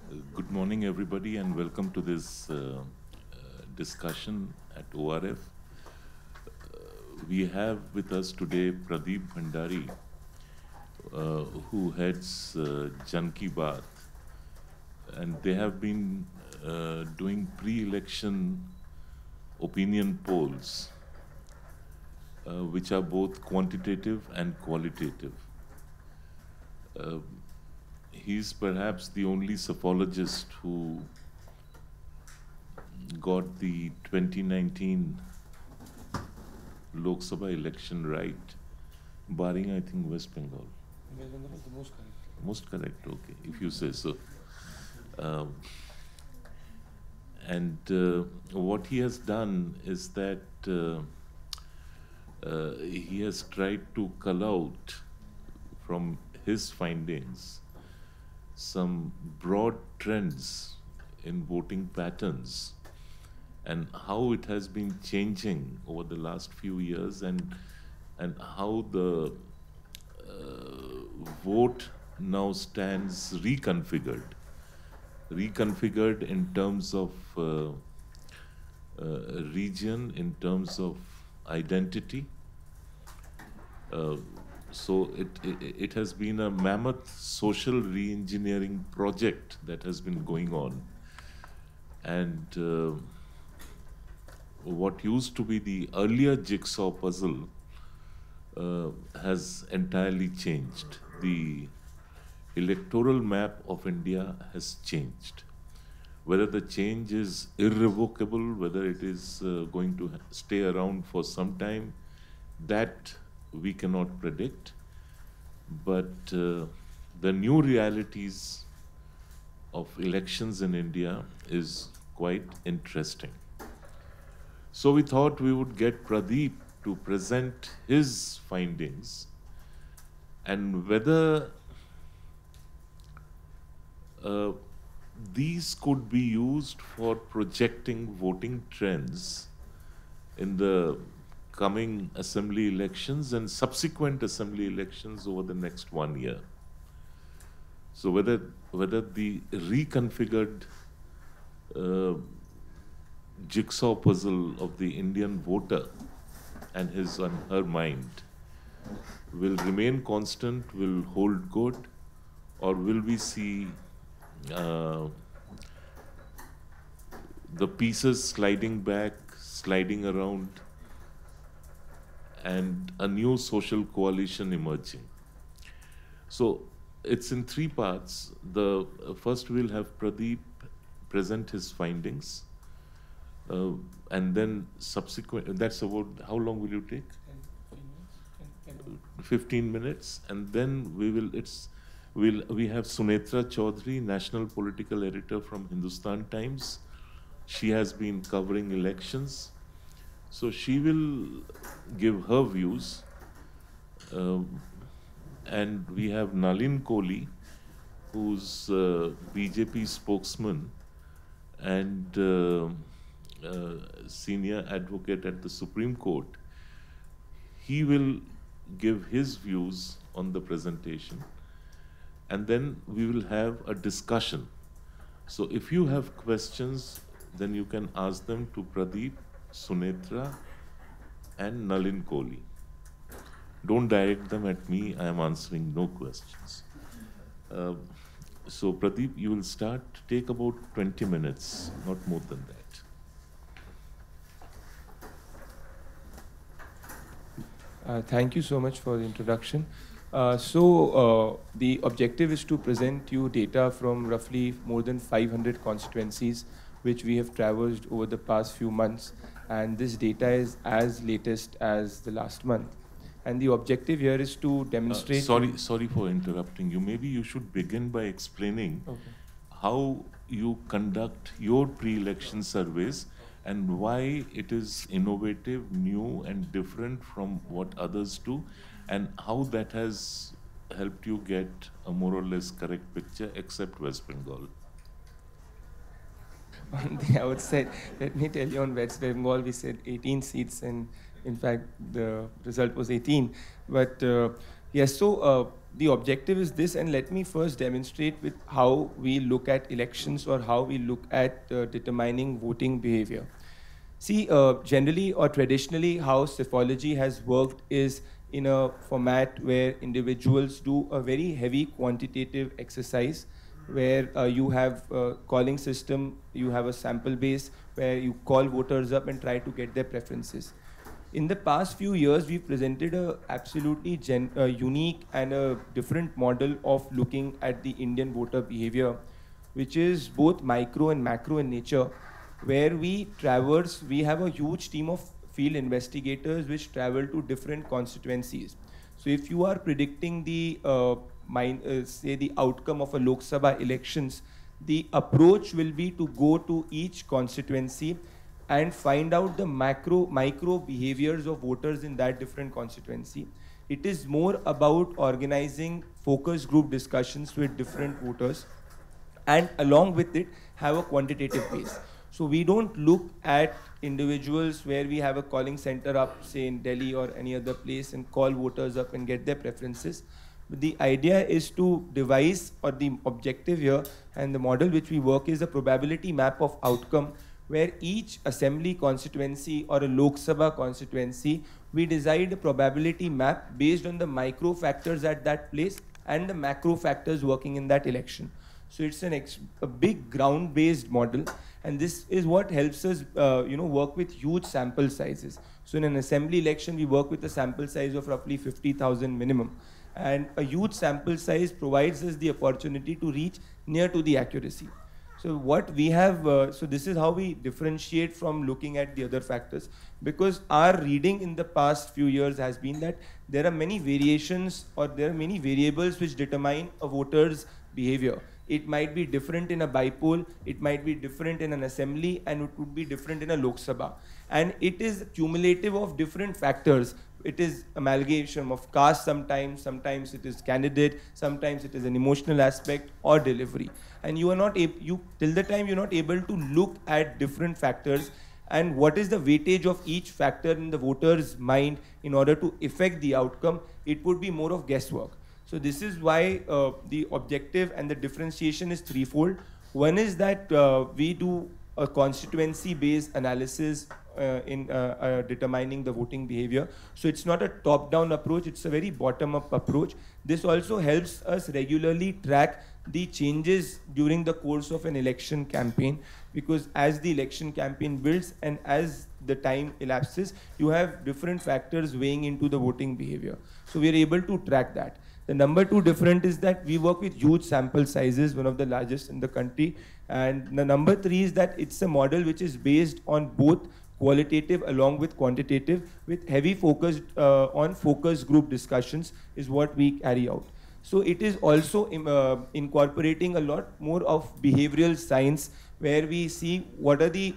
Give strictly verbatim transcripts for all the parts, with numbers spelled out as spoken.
Uh, Good morning, everybody, and welcome to this uh, uh, discussion at O R F. Uh, we have with us today Pradeep Bhandari, uh, who heads uh, Jan Ki Baat, and they have been uh, doing pre-election opinion polls, uh, which are both quantitative and qualitative. Uh, he's perhaps the only psephologist who got the twenty nineteen Lok Sabha election right, barring, I think, West Bengal. West Bengal is the most correct. Most correct, okay, if you say so. Um, and uh, what he has done is that uh, uh, he has tried to cull out from his findings some broad trends in voting patterns and how it has been changing over the last few years, and and how the uh, vote now stands reconfigured. Reconfigured in terms of uh, uh, region, in terms of identity. Uh, so it, it, it has been a mammoth social re-engineering project that has been going on. And uh, what used to be the earlier jigsaw puzzle uh, has entirely changed. The electoral map of India has changed. Whether the change is irrevocable, whether it is uh, going to stay around for some time, that we cannot predict. But uh, the new realities of elections in India is quite interesting. So we thought we would get Pradeep to present his findings and whether uh, these could be used for projecting voting trends in the coming assembly elections and subsequent assembly elections over the next one year. So whether whether the reconfigured uh, jigsaw puzzle of the Indian voter and his and her mind will remain constant, will hold good, or will we see uh, the pieces sliding back, sliding around, and a new social coalition emerging? So it's in three parts. The uh, first we'll have Pradeep present his findings, uh, and then subsequent. That's about how long will you take? fifteen minutes, and then we will. It's we'll we have Sunetra Chaudhary, national political editor from Hindustan Times. She has been covering elections, so she will give her views. Um, and we have Nalin Kohli, who's uh, B J P spokesman and uh, uh, senior advocate at the Supreme Court. He will give his views on the presentation, and then we will have a discussion. So if you have questions, then you can ask them to Pradeep, Sunetra, and Nalin Kohli. Don't direct them at me, I am answering no questions. Uh, so Pradeep, you will start, take about twenty minutes, not more than that. Uh, thank you so much for the introduction. Uh, so uh, the objective is to present you data from roughly more than five hundred constituencies which we have traversed over the past few months, and this data is as latest as the last month. And the objective here is to demonstrate... Uh, sorry, sorry for interrupting you. Maybe you should begin by explaining okay. how you conduct your pre-election surveys and why it is innovative, new, and different from what others do, and how that has helped you get a more or less correct picture, except West Bengal. One thing I would say, let me tell you, on West Bengal, we said eighteen seats, and in fact, the result was eighteen. But uh, yes, so uh, the objective is this, and let me first demonstrate with how we look at elections or how we look at uh, determining voting behavior. See, uh, generally or traditionally, how Psephology has worked is in a format where individuals do a very heavy quantitative exercise, where uh, you have a calling system, you have a sample base, where you call voters up and try to get their preferences. In the past few years, we've presented a absolutely gen, uh, unique and a different model of looking at the Indian voter behavior, which is both micro and macro in nature, where we traverse, we have a huge team of field investigators which travel to different constituencies. So if you are predicting the, uh, mind, uh, say the outcome of a Lok Sabha elections, the approach will be to go to each constituency and find out the macro, micro behaviors of voters in that different constituency. It is more about organizing focus group discussions with different voters, and along with it, have a quantitative base. So we don't look at individuals where we have a calling center up, say in Delhi or any other place, and call voters up and get their preferences. But the idea is to devise, or the objective here, and the model which we work is a probability map of outcome, where each assembly constituency or a Lok Sabha constituency, we decide a probability map based on the micro factors at that place and the macro factors working in that election. So it's an ex a big ground-based model, and this is what helps us uh, you know, work with huge sample sizes. So in an assembly election, we work with a sample size of roughly fifty thousand minimum. And a huge sample size provides us the opportunity to reach near to the accuracy. So what we have, uh, so this is how we differentiate from looking at the other factors, because our reading in the past few years has been that there are many variations, or there are many variables which determine a voter's behavior. It might be different in a bipoll, it might be different in an assembly, and it would be different in a Lok Sabha. And it is cumulative of different factors. It is amalgamation of caste sometimes, sometimes it is candidate, sometimes it is an emotional aspect or delivery. And you are not able, you, till the time you're not able to look at different factors and what is the weightage of each factor in the voter's mind in order to affect the outcome, it would be more of guesswork. So this is why uh, the objective and the differentiation is threefold. One is that uh, we do a constituency-based analysis uh, in uh, uh, determining the voting behavior. So it's not a top-down approach, it's a very bottom-up approach. This also helps us regularly track the changes during the course of an election campaign, because as the election campaign builds and as the time elapses, you have different factors weighing into the voting behavior. So we are able to track that. The number two different is that we work with huge sample sizes, one of the largest in the country. And the number three is that it's a model which is based on both qualitative along with quantitative, with heavy focus uh, on focus group discussions is what we carry out. So it is also uh, incorporating a lot more of behavioral science, where we see what are the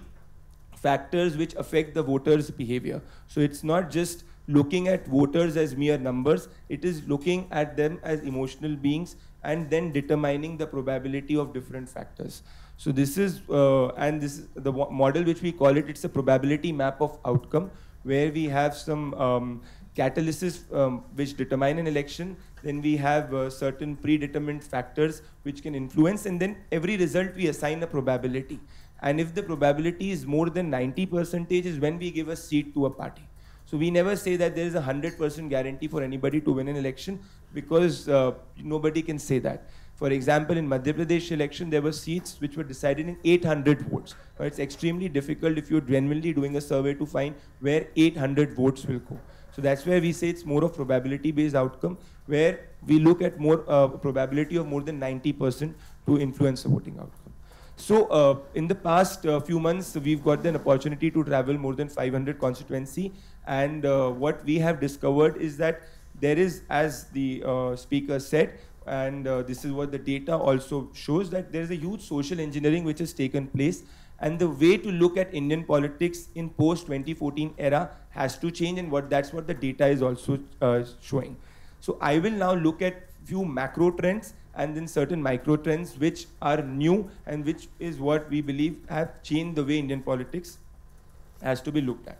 factors which affect the voters' behavior. So it's not just looking at voters as mere numbers, it is looking at them as emotional beings and then determining the probability of different factors. So this is, uh, and this is the model which we call it, it's a probability map of outcome, where we have some um, catalysts um, which determine an election, then we have uh, certain predetermined factors which can influence, and then every result we assign a probability. And if the probability is more than ninety percent is when we give a seat to a party. So we never say that there is a one hundred percent guarantee for anybody to win an election, because uh, nobody can say that. For example, in Madhya Pradesh election, there were seats which were decided in eight hundred votes. Now, it's extremely difficult if you're genuinely doing a survey to find where eight hundred votes will go. So that's where we say it's more of probability-based outcome, where we look at more uh, probability of more than ninety percent to influence the voting outcome. So uh, in the past uh, few months, we've got an opportunity to travel more than five hundred constituency. And uh, what we have discovered is that there is, as the uh, speaker said, and uh, this is what the data also shows, that there is a huge social engineering which has taken place. And the way to look at Indian politics in post twenty fourteen era has to change, and what that's what the data is also uh, showing. So I will now look at few macro trends and then certain micro trends which are new and which is what we believe have changed the way Indian politics has to be looked at.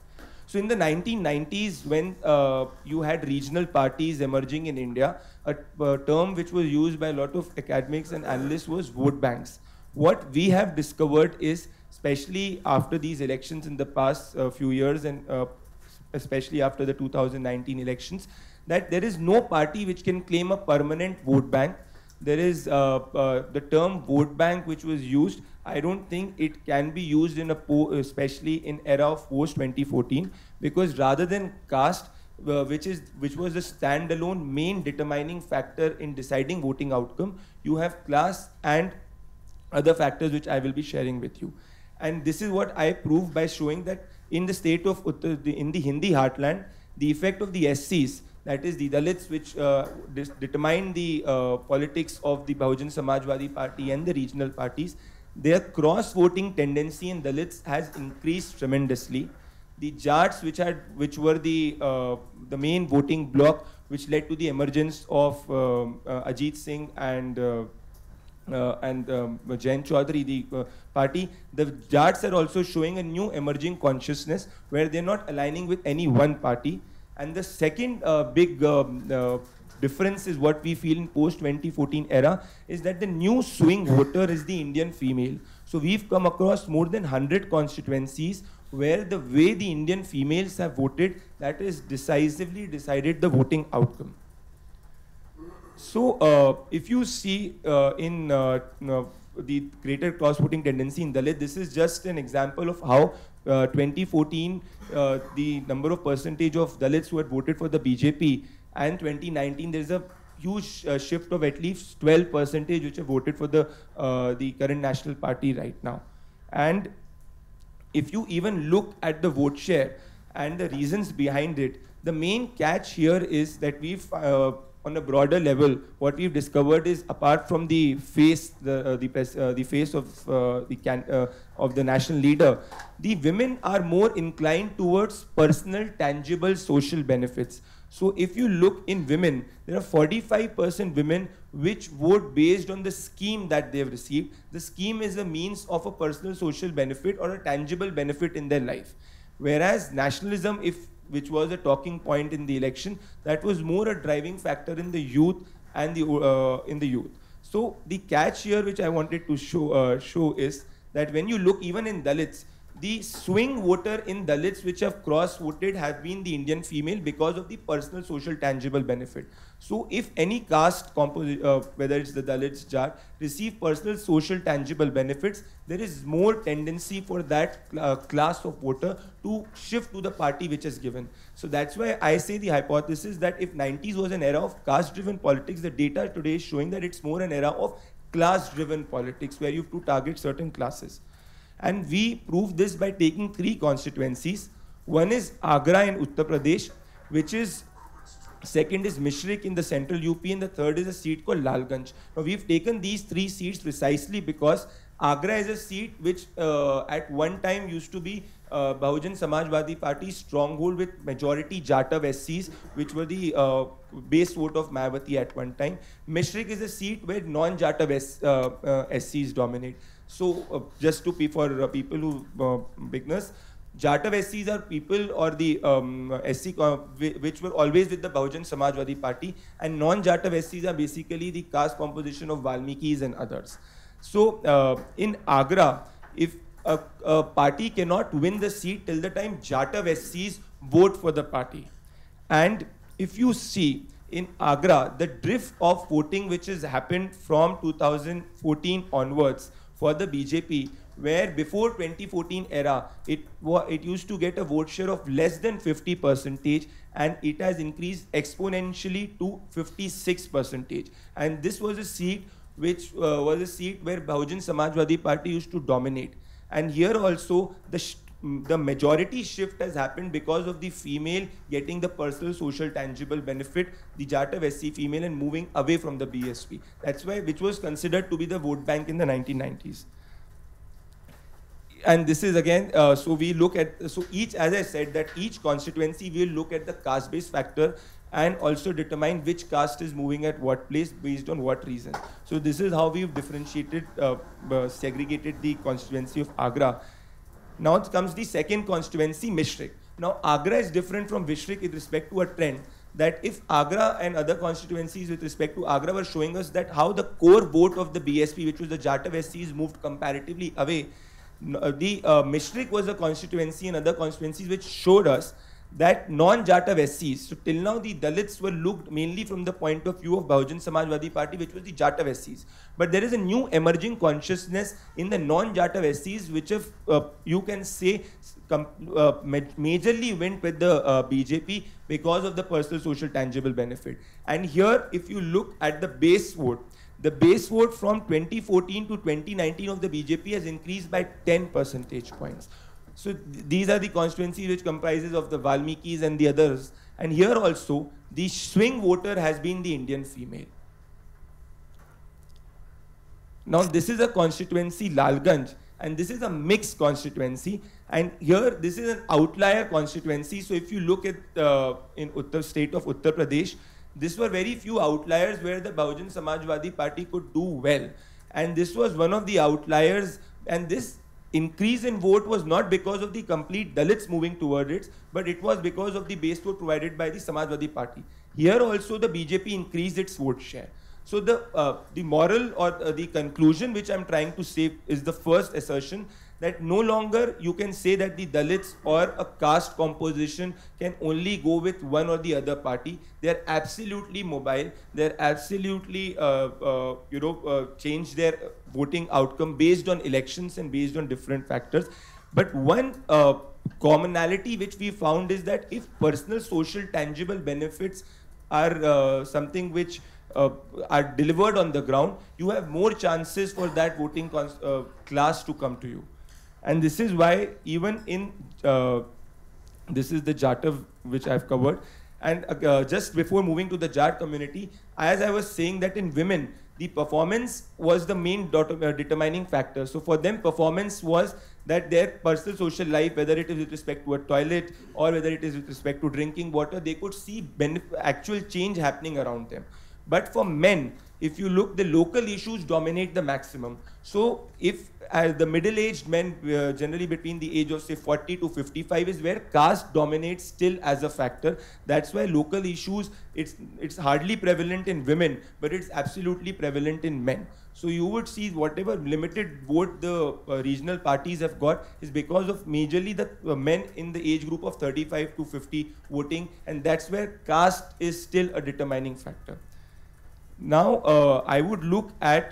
So in the nineteen nineties, when uh, you had regional parties emerging in India, a, a term which was used by a lot of academics and analysts was vote banks. What we have discovered is, especially after these elections in the past uh, few years, and uh, especially after the two thousand nineteen elections, that there is no party which can claim a permanent vote bank. There is uh, uh, the term vote bank which was used. I don't think it can be used in a po especially in era of post twenty fourteen, because rather than caste, uh, which is which was the standalone main determining factor in deciding voting outcome, you have class and other factors which I will be sharing with you. And this is what I proved by showing that in the state of Uttar, in the Hindi heartland, the effect of the S Cs, that is the Dalits, which uh, determine the uh, politics of the Bahujan Samajwadi Party and the regional parties, their cross-voting tendency in Dalits has increased tremendously. The Jats, which had, which were the uh, the main voting bloc, which led to the emergence of um, uh, Ajit Singh and uh, uh, and um, Jain Chaudhary, the uh, party, the Jats are also showing a new emerging consciousness where they're not aligning with any one party. And the second uh, big um, uh, difference is what we feel in post twenty fourteen era is that the new swing voter is the Indian female. So we've come across more than one hundred constituencies where the way the Indian females have voted, that is decisively decided the voting outcome. So uh, if you see uh, in uh, uh, the greater cross-voting tendency in Dalit, this is just an example of how uh, twenty fourteen, uh, the number of percentage of Dalits who had voted for the B J P, and twenty nineteen, there's a huge uh, shift of at least twelve percentage which have voted for the, uh, the current national party right now. And if you even look at the vote share and the reasons behind it, the main catch here is that we've, uh, on a broader level, what we've discovered is, apart from the face, the uh, the, pres uh, the face of uh, the can uh, of the national leader, the women are more inclined towards personal, tangible social benefits. So if you look in women, there are forty-five percent women which vote based on the scheme that they have received. The scheme is a means of a personal social benefit or a tangible benefit in their life. Whereas nationalism, if which was a talking point in the election, that was more a driving factor in the youth and the uh, in the youth. So the catch here, which I wanted to show uh, show is that when you look even in Dalits, the swing voter in Dalits which have cross-voted have been the Indian female because of the personal, social, tangible benefit. So if any caste, uh, whether it's the Dalits, Jat, receive personal, social, tangible benefits, there is more tendency for that uh, class of voter to shift to the party which is given. So that's why I say the hypothesis that if nineties was an era of caste-driven politics, the data today is showing that it's more an era of class-driven politics where you have to target certain classes. And we prove this by taking three constituencies. One is Agra in Uttar Pradesh, which is, second is Mishrik in the central U P, and the third is a seat called Lalganj. Now we've taken these three seats precisely because Agra is a seat which uh, at one time used to be uh, Bahujan Samajwadi Party's stronghold with majority Jatav S Cs, which were the uh, base vote of Mayawati at one time. Mishrik is a seat where non-Jatav S, uh, uh, S Cs dominate. So uh, just to be for uh, people who uh, beginners, Jatav S Cs are people or the um, S C uh, which were always with the Bahujan Samajwadi Party, and non-Jatav S Cs are basically the caste composition of Valmikis and others. So uh, in Agra, if a, a party cannot win the seat till the time Jatav S Cs vote for the party, and if you see in Agra, the drift of voting which has happened from two thousand fourteen onwards for the B J P, where before twenty fourteen era, it, it used to get a vote share of less than fifty percentage, and it has increased exponentially to fifty-six percentage. And this was a seat which uh, was a seat where Bahujan Samajwadi Party used to dominate. And here also, the, sh the majority shift has happened because of the female getting the personal, social, tangible benefit, the Jatav S C female, and moving away from the B S P. That's why, which was considered to be the vote bank in the nineteen nineties. And this is again, uh, so we look at, so each, as I said, that each constituency will look at the caste-based factor and also determine which caste is moving at what place based on what reason. So this is how we've differentiated, uh, uh, segregated the constituency of Agra. Now comes the second constituency, Mishrik. Now, Agra is different from Vishrik with respect to a trend that if Agra and other constituencies with respect to Agra were showing us that how the core vote of the B S P, which was the Jatav S Cs, moved comparatively away, the uh, Mishrik was a constituency and other constituencies which showed us that non-Jatav S Cs, so till now the Dalits were looked mainly from the point of view of Bahujan Samajwadi Party, which was the Jatav S Cs. But there is a new emerging consciousness in the non-Jatav S Cs, which have, uh, you can say, uh, majorly went with the uh, B J P because of the personal social tangible benefit. And here, if you look at the base vote, the base vote from twenty fourteen to twenty nineteen of the B J P has increased by ten percentage points. So th these are the constituencies which comprises of the Valmikis and the others. And here also, the swing voter has been the Indian female. Now this is a constituency, Lalganj, and this is a mixed constituency. And here, this is an outlier constituency. So if you look at uh, in Uttar state of Uttar Pradesh, these were very few outliers where the Bahujan Samajwadi Party could do well. And this was one of the outliers. And this increase in vote was not because of the complete Dalits moving toward it, but it was because of the base vote provided by the Samajwadi Party. Here also the B J P increased its vote share. So the, uh, the moral or uh, the conclusion which I'm trying to say is the first assertion that no longer you can say that the Dalits or a caste composition can only go with one or the other party. They're absolutely mobile. They're absolutely, uh, uh, you know, uh, change their voting outcome based on elections and based on different factors. But one uh, commonality which we found is that if personal social tangible benefits are uh, something which uh, are delivered on the ground, you have more chances for that voting uh, class to come to you. And this is why even in, uh, this is the Jatav which I've covered. And uh, just before moving to the Jat community, as I was saying that in women, the performance was the main determining factor. So for them, performance was that their personal social life, whether it is with respect to a toilet or whether it is with respect to drinking water, they could see actual change happening around them. But for men, if you look, the local issues dominate the maximum. So if uh, the middle-aged men, uh, generally between the age of say forty to fifty-five, is where caste dominates still as a factor. That's why local issues, it's, it's hardly prevalent in women, but it's absolutely prevalent in men. So you would see whatever limited vote the uh, regional parties have got is because of majorly the uh, men in the age group of thirty-five to fifty voting, and that's where caste is still a determining factor. Now, uh, I would look at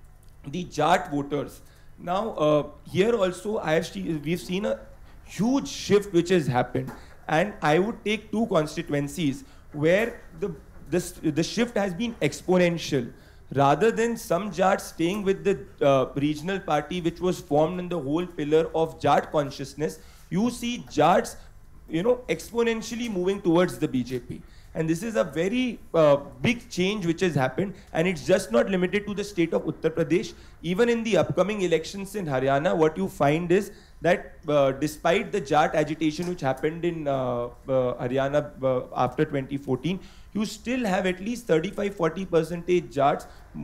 the Jat voters. Now, uh, here also, I have seen, we've seen a huge shift which has happened. And I would take two constituencies where the, this, the shift has been exponential. Rather than some Jats staying with the uh, regional party which was formed in the whole pillar of Jat consciousness, you see Jats, you know, exponentially moving towards the B J P. And this is a very uh, big change which has happened, and it's just not limited to the state of Uttar Pradesh. Even in the upcoming elections in Haryana, what you find is that uh, despite the Jat agitation which happened in uh, uh, Haryana uh, after twenty fourteen, you still have at least thirty-five to forty percentage Jats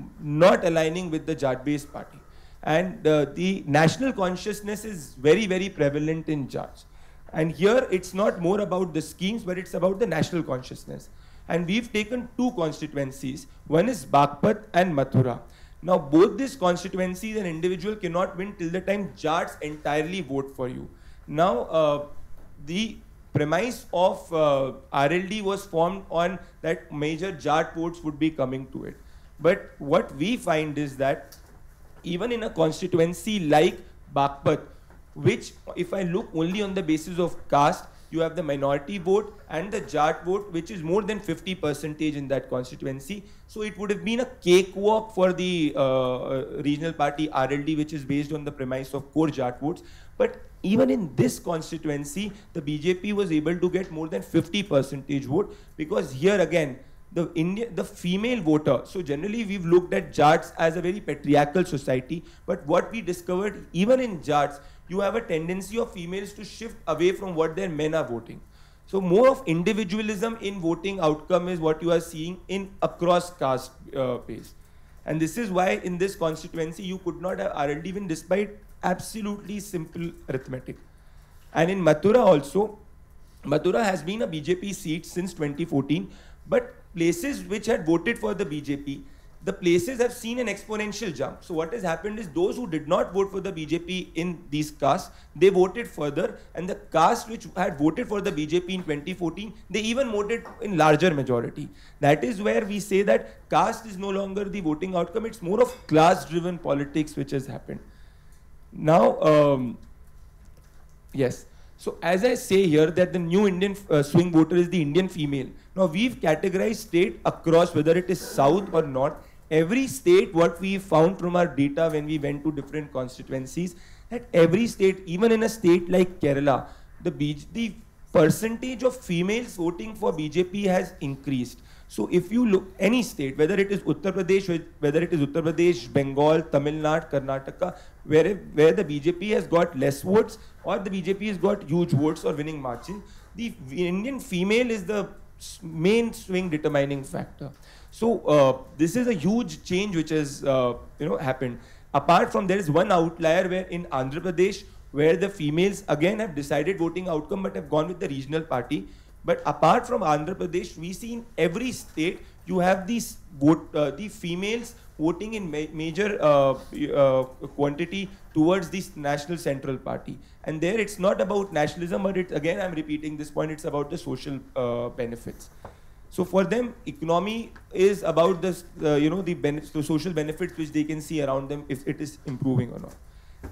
not aligning with the Jat-based party. And uh, the national consciousness is very, very prevalent in Jats. And here, it's not more about the schemes, but it's about the national consciousness. And we've taken two constituencies. One is Bagpat and Mathura. Now, both these constituencies, an individual cannot win till the time Jats entirely vote for you. Now, uh, the premise of uh, R L D was formed on that major Jat votes would be coming to it. But what we find is that even in a constituency like Bagpat, which if I look only on the basis of caste, you have the minority vote and the Jat vote, which is more than fifty percentage in that constituency. So it would have been a cakewalk for the uh, regional party R L D, which is based on the premise of core Jat votes. But even in this constituency, the B J P was able to get more than fifty percentage vote, because here again, the Indian, the female voter, so generally we've looked at Jats as a very patriarchal society, but what we discovered, even in Jats, you have a tendency of females to shift away from what their men are voting. So more of individualism in voting outcome is what you are seeing in across caste uh, base. And this is why in this constituency you could not have R L D win despite absolutely simple arithmetic. And in Mathura also, Mathura has been a B J P seat since twenty fourteen, but places which had voted for the B J P, the places have seen an exponential jump. So what has happened is those who did not vote for the B J P in these castes, they voted further, and the caste which had voted for the B J P in twenty fourteen, they even voted in larger majority. That is where we say that caste is no longer the voting outcome, it's more of class-driven politics which has happened. Now, um, yes. So as I say here that the new Indian uh, swing voter is the Indian female. Now we've categorized state across whether it is south or north. Every state, what we found from our data when we went to different constituencies, that every state, even in a state like Kerala, the, B the percentage of females voting for B J P has increased. So if you look any state, whether it is Uttar Pradesh, whether it is Uttar Pradesh, Bengal, Tamil Nadu, Karnataka, where, where the B J P has got less votes or the B J P has got huge votes or winning margin, the Indian female is the main swing determining factor. So uh, this is a huge change which has uh, you know happened. Apart from, there is one outlier where in Andhra Pradesh, where the females again have decided voting outcome but have gone with the regional party. But apart from Andhra Pradesh, we see in every state you have these vote, uh, the females voting in ma major uh, uh, quantity towards this national central party. And there it's not about nationalism, but it's, again I'm repeating this point, it's about the social uh, benefits. So for them, economy is about this, uh, you know, the, the social benefits which they can see around them if it is improving or not.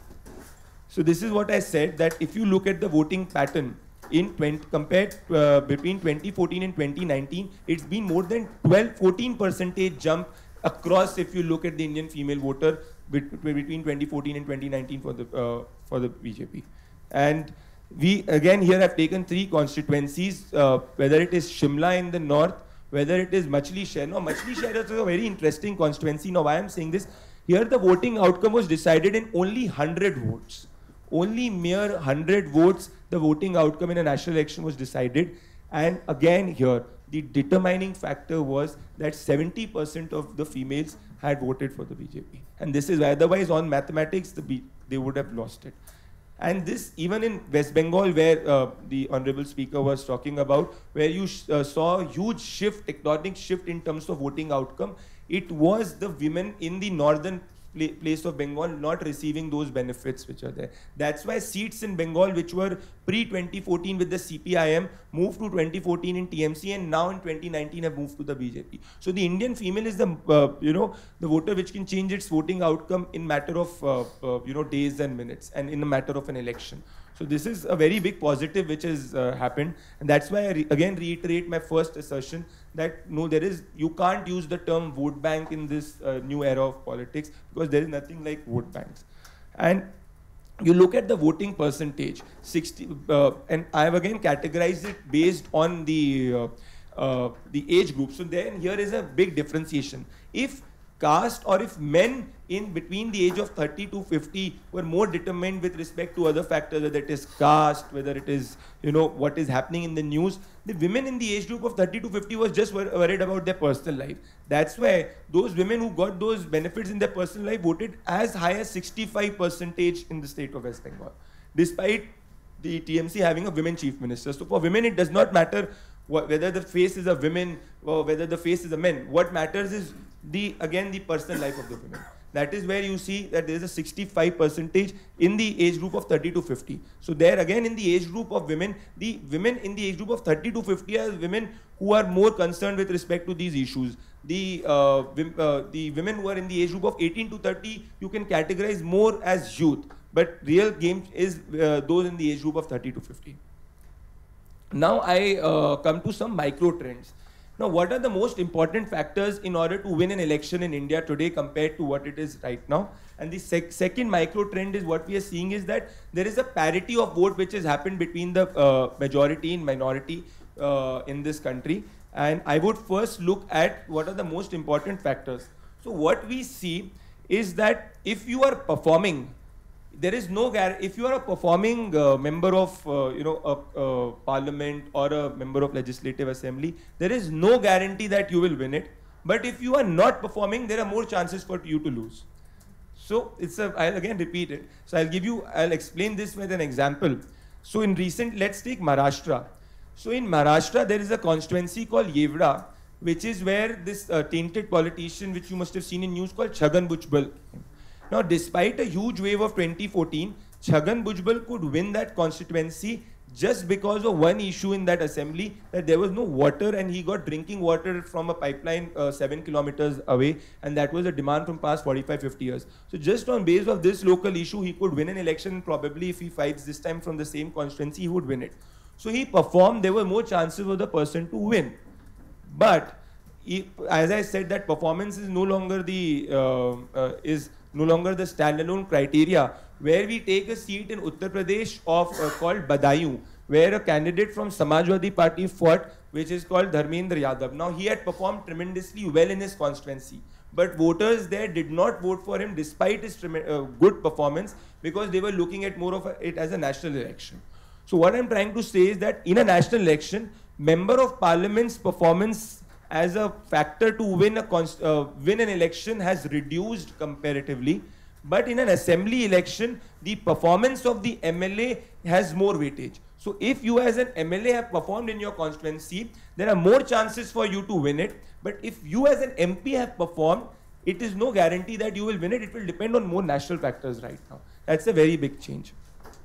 So this is what I said, that if you look at the voting pattern, in twenty, compared uh, between twenty fourteen and twenty nineteen, it's been more than twelve, fourteen percentage jump across if you look at the Indian female voter between twenty fourteen and twenty nineteen for the, uh, for the B J P. And we again here have taken three constituencies, uh, whether it is Shimla in the north, whether it is Machli Shahr. Now Machli Shahr is a very interesting constituency. Now why I'm saying this, here the voting outcome was decided in only one hundred votes. Only mere one hundred votes, the voting outcome in a national election was decided. And again here, the determining factor was that seventy percent of the females had voted for the B J P. And this is otherwise on mathematics, the B they would have lost it. And this even in West Bengal, where uh, the Honorable Speaker was talking about, where you sh uh, saw a huge shift, tectonic shift in terms of voting outcome, it was the women in the northern place of Bengal not receiving those benefits which are there. That's why seats in Bengal which were pre twenty fourteen with the C P I M moved to twenty fourteen in T M C, and now in twenty nineteen have moved to the B J P. So the Indian female is the uh, you know the voter which can change its voting outcome in matter of uh, uh, you know days and minutes, and in a matter of an election. So this is a very big positive which has uh, happened, and that's why I re again reiterate my first assertion that no, there is, you can't use the term vote bank in this uh, new era of politics, because there is nothing like vote banks. And you look at the voting percentage, sixty, uh, and I have again categorized it based on the uh, uh, the age group. So then here is a big differentiation. If caste, or if men in between the age of thirty to fifty were more determined with respect to other factors, whether it is caste, whether it is, you know, what is happening in the news, the women in the age group of thirty to fifty was just wor worried about their personal life. That's why those women who got those benefits in their personal life voted as high as sixty-five percentage in the state of West Bengal, despite the T M C having a women chief minister. So for women, it does not matter wh whether the face is a woman or whether the face is a man. What matters is the, again, the personal life of the women. That is where you see that there is a sixty-five percentage in the age group of thirty to fifty. So there again, in the age group of women, the women in the age group of thirty to fifty are women who are more concerned with respect to these issues. The, uh, uh, the women who are in the age group of eighteen to thirty, you can categorize more as youth. But real game is uh, those in the age group of thirty to fifty. Now I uh, come to some micro trends. Now, what are the most important factors in order to win an election in India today compared to what it is right now? And the sec second micro trend is what we are seeing is that there is a parity of vote which has happened between the uh, majority and minority uh, in this country. And I would first look at what are the most important factors. So what we see is that if you are performing, there is no guarantee. If you are a performing uh, member of, uh, you know, a, a parliament or a member of legislative assembly, there is no guarantee that you will win it. But if you are not performing, there are more chances for you to lose. So it's a, I'll again repeat it. So I'll give you, I'll explain this with an example. So in recent, let's take Maharashtra. So in Maharashtra, there is a constituency called Yevda, which is where this uh, tainted politician, which you must have seen in news, called Chhagan Bhujbal. Now, despite a huge wave of twenty fourteen, Chhagan Bhujbal could win that constituency just because of one issue in that assembly, that there was no water and he got drinking water from a pipeline uh, seven kilometers away, and that was a demand from past forty-five, fifty years. So just on base of this local issue, he could win an election. Probably if he fights this time from the same constituency, he would win it. So he performed, there were more chances for the person to win. But he, as I said, that performance is no longer the uh, uh, is no longer the standalone criteria, where we take a seat in Uttar Pradesh of uh, called Badaयूं, where a candidate from Samajwadi Party fought, which is called Dharmendra Yadav. Now he had performed tremendously well in his constituency, but voters there did not vote for him despite his uh, good performance, because they were looking at more of a, it as a national election. So what I'm trying to say is that in a national election, member of parliament's performance as a factor to win a uh, win an election has reduced comparatively, but in an assembly election, the performance of the M L A has more weightage. So if you as an M L A have performed in your constituency, there are more chances for you to win it. But if you as an M P have performed, it is no guarantee that you will win it. It will depend on more national factors right now. That's a very big change.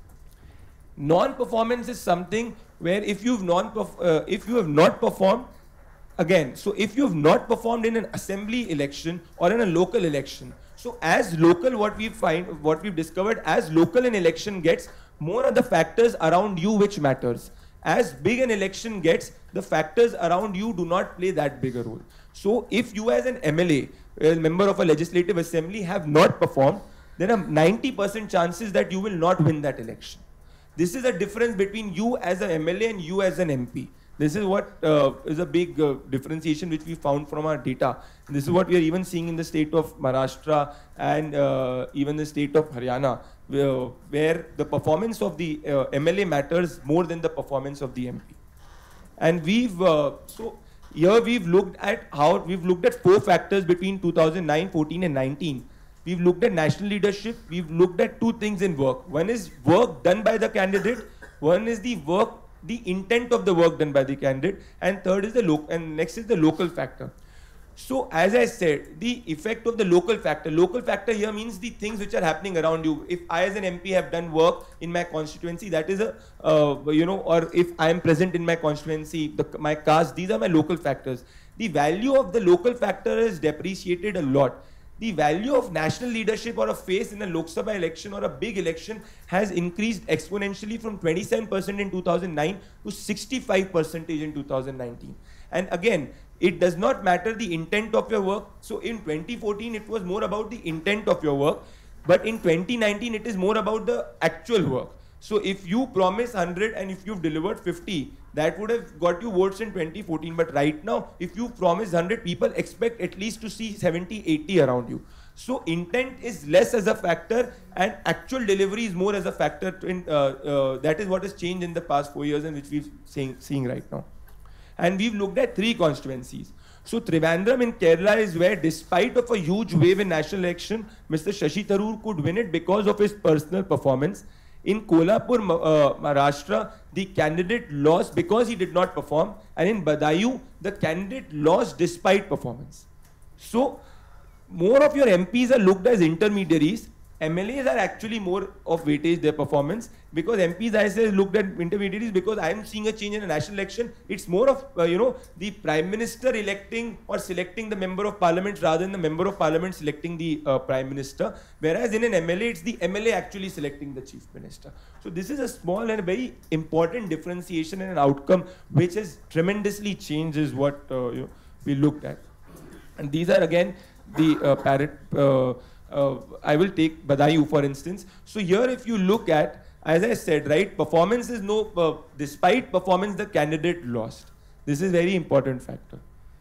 Non-performance is something where if you've non uh, if you have not performed, again, so if you have not performed in an assembly election or in a local election, so as local, what we find, what we've discovered, as local an election gets, more are the factors around you which matters. As big an election gets, the factors around you do not play that big a role. So if you as an M L A, a member of a legislative assembly, have not performed, there are ninety percent chances that you will not win that election. This is a difference between you as an M L A and you as an M P. This is what uh, is a big uh, differentiation which we found from our data. And this is what we are even seeing in the state of Maharashtra and uh, even the state of Haryana, where, where the performance of the uh, M L A matters more than the performance of the M P. And we've, uh, so here we've looked at how, we've looked at four factors between two thousand nine, fourteen and nineteen. We've looked at national leadership. We've looked at two things in work. One is work done by the candidate. One is the work, the intent of the work done by the candidate, and third is the local, and next is the local factor. So as I said, the effect of the local factor, local factor here means the things which are happening around you. If I as an M P have done work in my constituency, that is a, uh, you know, or if I am present in my constituency, the, my caste, these are my local factors. The value of the local factor is depreciated a lot. The value of national leadership or a face in a Lok Sabha election or a big election has increased exponentially from twenty-seven percent in two thousand nine to sixty-five percent in two thousand nineteen. And again, it does not matter the intent of your work. So in twenty fourteen, it was more about the intent of your work. But in twenty nineteen, it is more about the actual work. So if you promise one hundred and if you've delivered fifty, that would have got you votes in twenty fourteen. But right now, if you promise one hundred, people expect at least to see seventy, eighty around you. So intent is less as a factor and actual delivery is more as a factor. In, uh, uh, that is what has changed in the past four years and which we're seeing, seeing right now. And we've looked at three constituencies. So Trivandrum in Kerala is where, despite of a huge wave in national election, Mister Shashi Tharoor could win it because of his personal performance. In Kolhapur, uh, Maharashtra, the candidate lost because he did not perform. And in Badaयूं, the candidate lost despite performance. So, more of your M Ps are looked as intermediaries. M L As are actually more of weightage their performance, because M Ps, I say, looked at intermediaries because I am seeing a change in a national election. It's more of, uh, you know, the Prime Minister electing or selecting the Member of Parliament rather than the Member of Parliament selecting the uh, Prime Minister. Whereas in an M L A, it's the M L A actually selecting the Chief Minister. So this is a small and a very important differentiation and an outcome which has tremendously changed is what uh, you know, we looked at. And these are again the uh, parrot, uh, Uh, I will take Badaयूं for instance. So here if you look at, as I said, right, performance is no, uh, despite performance the candidate lost. This is very important factor.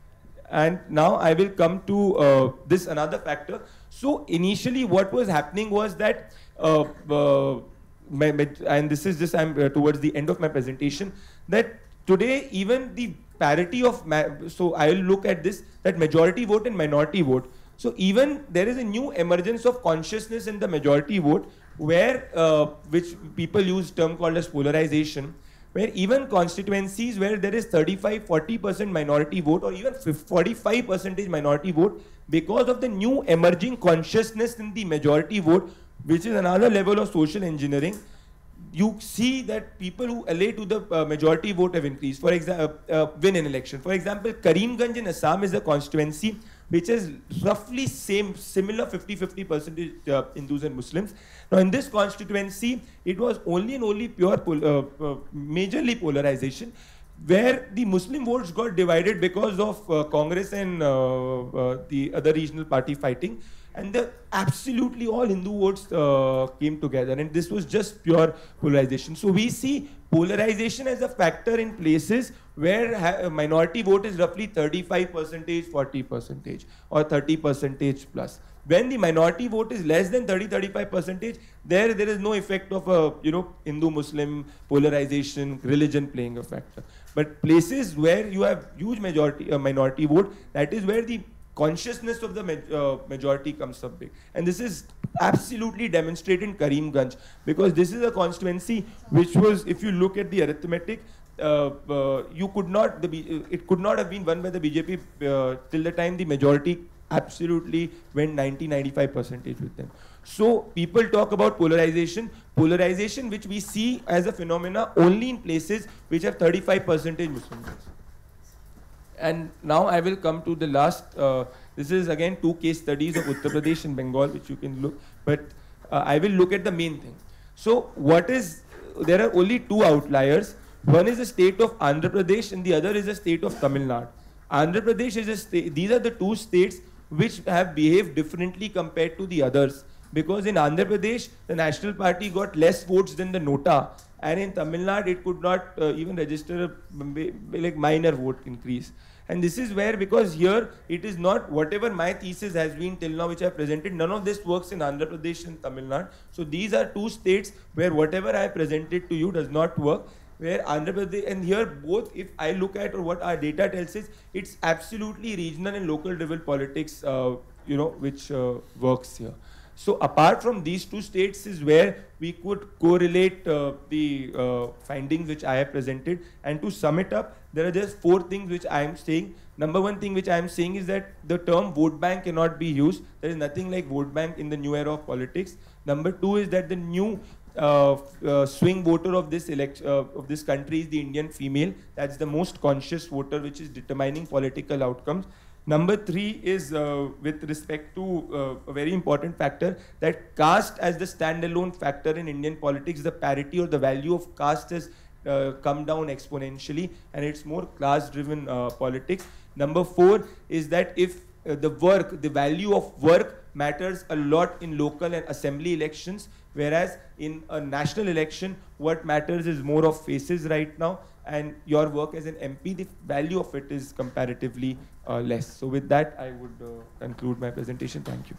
And now I will come to uh, this another factor. So initially what was happening was that, uh, uh, my, my, and this is just, I'm uh, towards the end of my presentation, that today even the parity of, ma so I will look at this, that majority vote and minority vote. So even there is a new emergence of consciousness in the majority vote, where uh, which people use term called as polarization, where even constituencies where there is thirty-five, forty percent minority vote or even forty-five percent minority vote, because of the new emerging consciousness in the majority vote, which is another level of social engineering, you see that people who allay to the uh, majority vote have increased. For example, uh, uh, win an election. For example, Karimganj in Assam is a constituency which is roughly same, similar fifty fifty percentage uh, Hindus and Muslims. Now in this constituency, it was only and only pure, pol uh, uh, majorly polarization, where the Muslim votes got divided because of uh, Congress and uh, uh, the other regional party fighting. And the absolutely all Hindu votes uh, came together, and this was just pure polarization. So we see polarization as a factor in places where a minority vote is roughly thirty-five percent, forty percent, or thirty percent plus. When the minority vote is less than thirty, thirty-five percent, there there is no effect of a you know Hindu-Muslim polarization, religion playing a factor. But places where you have huge majority, uh, minority vote, that is where the consciousness of the ma uh, majority comes up big. And this is absolutely demonstrated in Karimganj, because this is a constituency which was, if you look at the arithmetic, uh, uh, you could not, the B it could not have been won by the B J P uh, till the time the majority absolutely went ninety, ninety-five percent with them. So people talk about polarization, polarization which we see as a phenomena only in places which have thirty-five percent Muslims. And now I will come to the last, uh, this is again two case studies of Uttar Pradesh and Bengal, which you can look, but uh, I will look at the main thing. So what is, there are only two outliers. One is the state of Andhra Pradesh and the other is the state of Tamil Nadu. Andhra Pradesh is a state, these are the two states which have behaved differently compared to the others. Because in Andhra Pradesh, the National Party got less votes than the Nota, and in Tamil Nadu, it could not uh, even register a like minor vote increase. And this is where, because here, it is not, whatever my thesis has been till now, which I presented, none of this works in Andhra Pradesh and Tamil Nadu. So these are two states where whatever I presented to you does not work. Where Andhra Pradesh, and here both, if I look at or what our data tells us, it's absolutely regional and local driven politics, uh, you know, which uh, works here. So apart from these two states is where we could correlate uh, the uh, findings which I have presented. And to sum it up, there are just four things which I am saying. Number one thing which I am saying is that the term vote bank cannot be used. There is nothing like vote bank in the new era of politics. Number two is that the new uh, uh, swing voter of this elect uh, of this country is the Indian female. That's the most conscious voter which is determining political outcomes. Number three is uh, with respect to uh, a very important factor, that caste as the standalone factor in Indian politics, the parity or the value of caste has uh, come down exponentially, and it's more class-driven uh, politics. Number four is that if uh, the work, the value of work matters a lot in local and assembly elections, whereas in a national election, what matters is more of faces right now, and your work as an M P, the value of it is comparatively uh, less. So with that, I would uh, conclude my presentation. Thank you.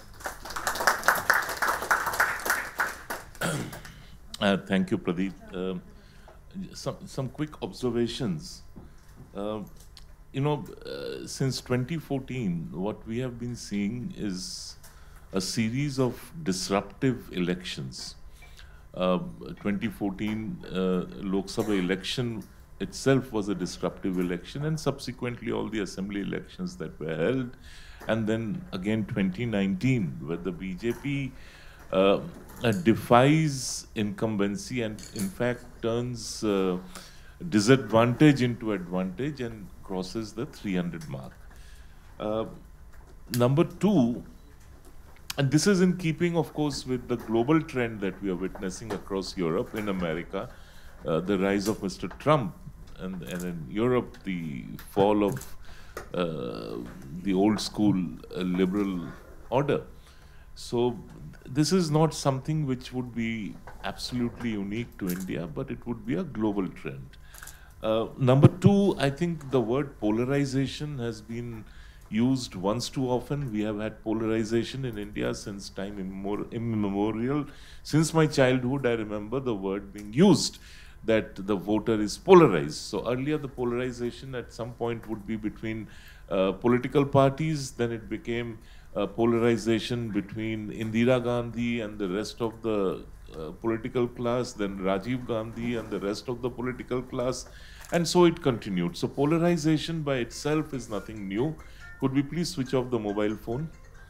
Uh, thank you, Pradeep. Uh, some, some quick observations. Uh, you know, uh, since twenty fourteen, what we have been seeing is a series of disruptive elections. Uh, twenty fourteen uh, Lok Sabha election itself was a disruptive election, and subsequently all the assembly elections that were held. And then again twenty nineteen, where the B J P uh, uh, defies incumbency and in fact turns uh, disadvantage into advantage and crosses the three hundred mark. Uh, number two, and this is in keeping, of course, with the global trend that we are witnessing across Europe, in America, uh, the rise of Mister Trump, and, and in Europe, the fall of uh, the old school uh, liberal order. So this is not something which would be absolutely unique to India, but it would be a global trend. Uh, number two, I think the word polarization has been used once too often. We have had polarization in India since time immemorial. Since my childhood, I remember the word being used, that the voter is polarized. So earlier the polarization at some point would be between uh, political parties, then it became uh, polarization between Indira Gandhi and the rest of the uh, political class, then Rajiv Gandhi and the rest of the political class, and so it continued. So polarization by itself is nothing new. Could we please switch off the mobile phone?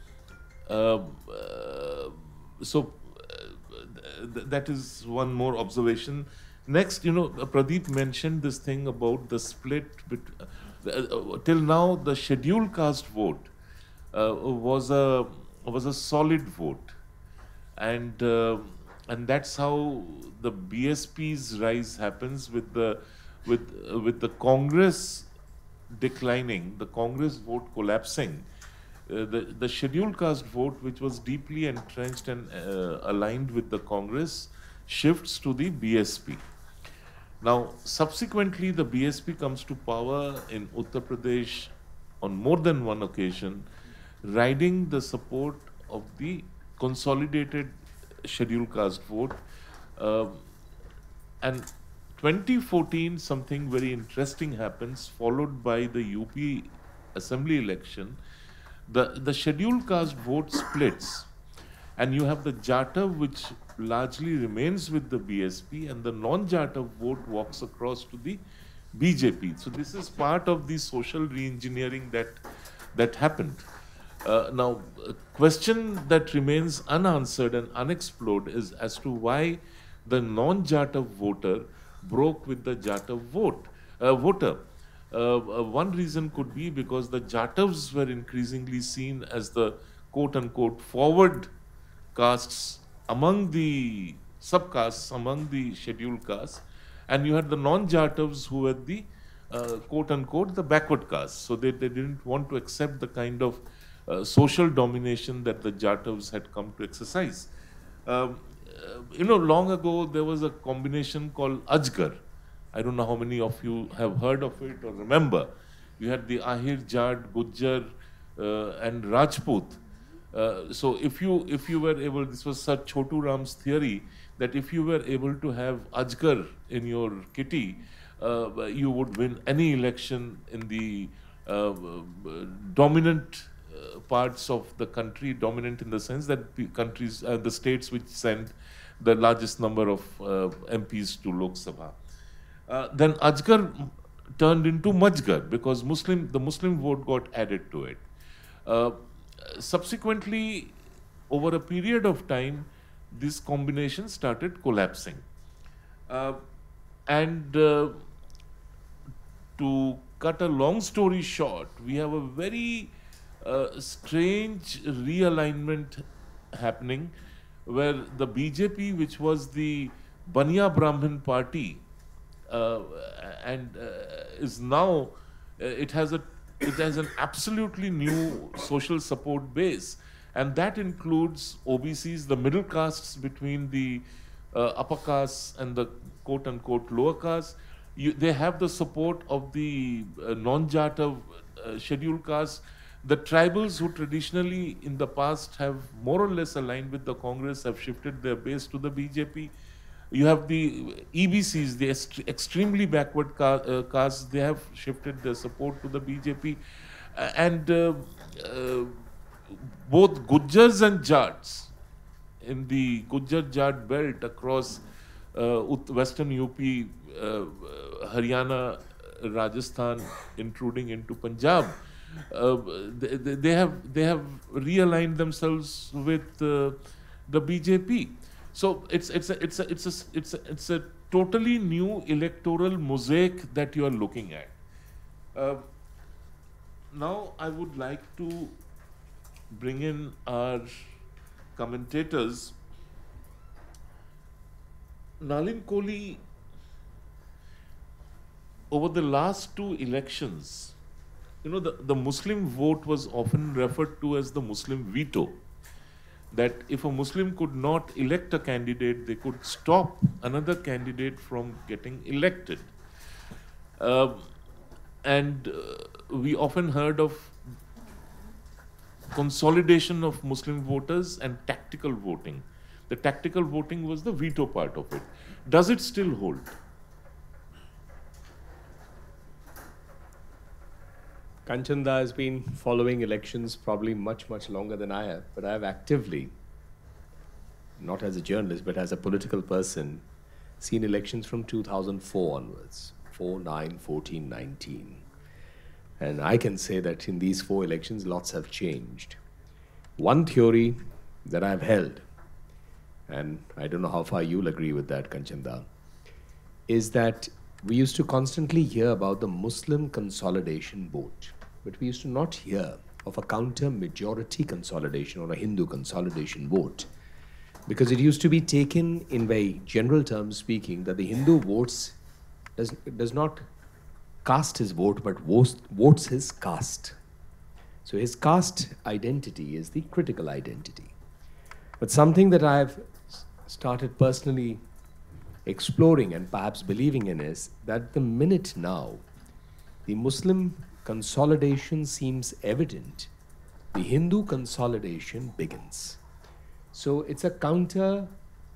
Uh, uh, so uh, th that is one more observation. Next, you know, uh, Pradeep mentioned this thing about the split. Bet uh, uh, till now, the scheduled caste vote uh, was a was a solid vote, and uh, and that's how the B S P's rise happens with the with uh, with the Congress declining, the Congress vote collapsing. Uh, the, the scheduled caste vote, which was deeply entrenched and uh, aligned with the Congress, shifts to the B S P. Now, subsequently, the B S P comes to power in Uttar Pradesh on more than one occasion, riding the support of the consolidated scheduled caste vote. Uh, and twenty fourteen, something very interesting happens, followed by the U P assembly election. The, the scheduled caste vote splits, and you have the Jatav, which largely remains with the B S P, and the non-Jatav vote walks across to the B J P. So this is part of the social re-engineering that, that happened. Uh, now, a question that remains unanswered and unexplored is as to why the non-Jatav voter broke with the Jatav vote, uh, voter. Uh, uh, one reason could be because the Jatavs were increasingly seen as the quote-unquote forward castes among the subcastes, among the scheduled castes, and you had the non-Jatavs who were the uh, quote-unquote the backward castes. So they, they didn't want to accept the kind of uh, social domination that the Jatavs had come to exercise. Um, uh, you know, long ago there was a combination called Ajgar. I don't know how many of you have heard of it or remember. You had the Ahir, Jad, Gujjar, uh, and Rajput. Uh, so if you if you were able, this was Sir Chotu Ram's theory, that if you were able to have Ajgar in your kitty, uh, you would win any election in the uh, dominant uh, parts of the country, dominant in the sense that the countries, uh, the states which send the largest number of uh, M Ps to Lok Sabha. Uh, then Ajgar turned into Majgar because Muslim, the Muslim vote got added to it. Uh, subsequently, over a period of time, this combination started collapsing. Uh, and uh, to cut a long story short, we have a very uh, strange realignment happening where the B J P, which was the Banya Brahmin party, Uh, and uh, is now, uh, it has a it has an absolutely new social support base, and that includes O B Cs, the middle castes between the uh, upper castes and the quote-unquote lower castes. You, they have the support of the uh, non-Jatav uh, scheduled castes. The tribals who traditionally in the past have more or less aligned with the Congress have shifted their base to the B J P. You have the E B Cs, the est extremely backward ca uh, castes, they have shifted their support to the B J P. Uh, and uh, uh, both Gujjars and Jats in the Gujjar-Jat belt across uh, western U P, uh, Haryana, Rajasthan, intruding into Punjab, uh, they, they, have, they have realigned themselves with uh, the B J P. So it's it's a it's a it's a it's a it's a totally new electoral mosaic that you are looking at. Uh, now I would like to bring in our commentators. Nalin Kohli, over the last two elections, you know, the, the Muslim vote was often referred to as the Muslim veto. That if a Muslim could not elect a candidate, they could stop another candidate from getting elected. Uh, and uh, we often heard of consolidation of Muslim voters and tactical voting. The tactical voting was the veto part of it. Does it still hold? Kanchanda has been following elections probably much, much longer than I have, but I have actively not as a journalist, but as a political person, seen elections from two thousand four onwards, four, nine, fourteen, nineteen. And I can say that in these four elections, lots have changed. One theory that I've held, and I don't know how far you'll agree with that, Kanchanda, is that we used to constantly hear about the Muslim consolidation vote, but we used to not hear of a counter-majority consolidation or a Hindu consolidation vote, because it used to be taken in very general terms speaking that the Hindu votes does, does not cast his vote, but votes, votes his caste. So his caste identity is the critical identity. But something that I've started personally exploring and perhaps believing in is that the minute now the Muslim consolidation seems evident, the Hindu consolidation begins. So it's a counter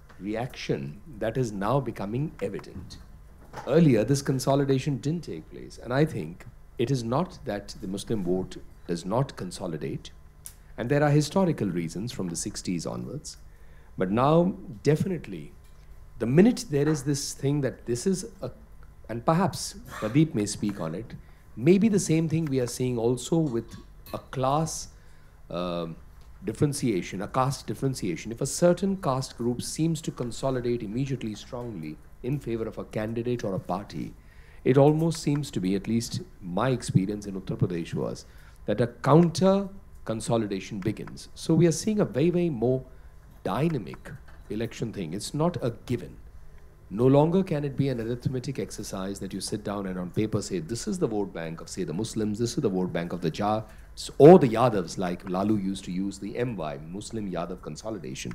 reaction that is now becoming evident. Earlier, this consolidation didn't take place, and I think it is not that the Muslim vote does not consolidate, and there are historical reasons from the sixties onwards, but now definitely the minute there is this thing that this is a, and perhaps Pradeep may speak on it, maybe the same thing we are seeing also with a class uh, differentiation, a caste differentiation. If a certain caste group seems to consolidate immediately strongly in favor of a candidate or a party, it almost seems to be, at least my experience in Uttar Pradesh was, that a counter consolidation begins. So we are seeing a very, very more dynamic election thing. It's not a given. No longer can it be an arithmetic exercise that you sit down and on paper say, this is the vote bank of, say, the Muslims, this is the vote bank of the Jats, or the Yadavs, like Lalu used to use the M Y, Muslim Yadav consolidation.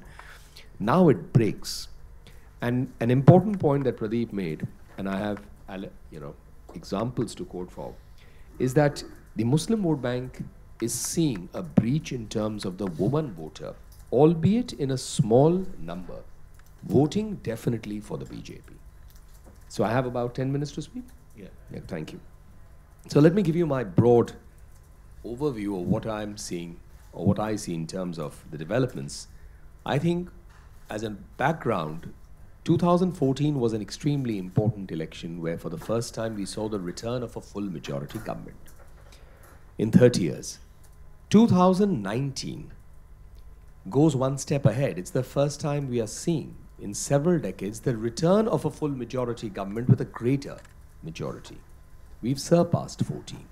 Now it breaks. And an important point that Pradeep made, and I have you know, examples to quote for, is that the Muslim vote bank is seeing a breach in terms of the woman voter, albeit in a small number, voting definitely for the B J P. So I have about ten minutes to speak? Yeah. Yeah, thank you. So let me give you my broad overview of what I'm seeing, or what I see in terms of the developments. I think as a background, two thousand fourteen was an extremely important election where for the first time we saw the return of a full majority government in thirty years. two thousand nineteen goes one step ahead. It's the first time we are seeing in several decades the return of a full majority government with a greater majority. We've surpassed fourteen.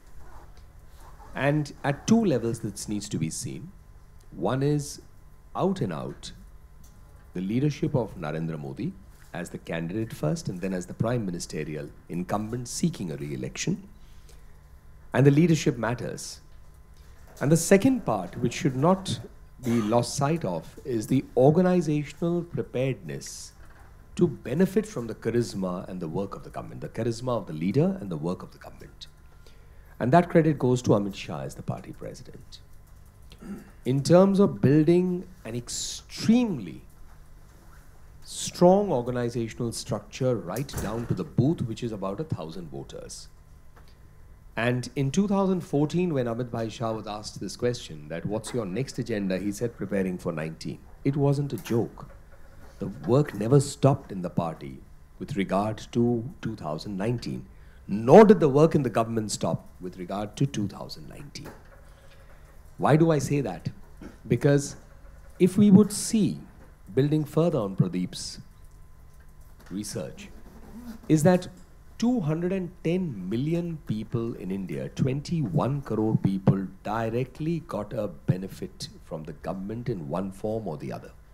And at two levels this needs to be seen. One is out and out the leadership of Narendra Modi as the candidate first and then as the prime ministerial incumbent seeking a re-election. And the leadership matters. And the second part, which should not be lost sight of, is the organizational preparedness to benefit from the charisma and the work of the government, the charisma of the leader and the work of the government. And that credit goes to Amit Shah as the party president. In terms of building an extremely strong organizational structure right down to the booth, which is about a thousand voters. And in two thousand fourteen, when Amit Bhai Shah was asked this question, that what's your next agenda, he said preparing for nineteen. It wasn't a joke. The work never stopped in the party with regard to two thousand nineteen, nor did the work in the government stop with regard to two thousand nineteen. Why do I say that? Because if we would see, building further on Pradeep's research, is that two hundred ten million people in India, twenty-one crore people directly got a benefit from the government in one form or the other.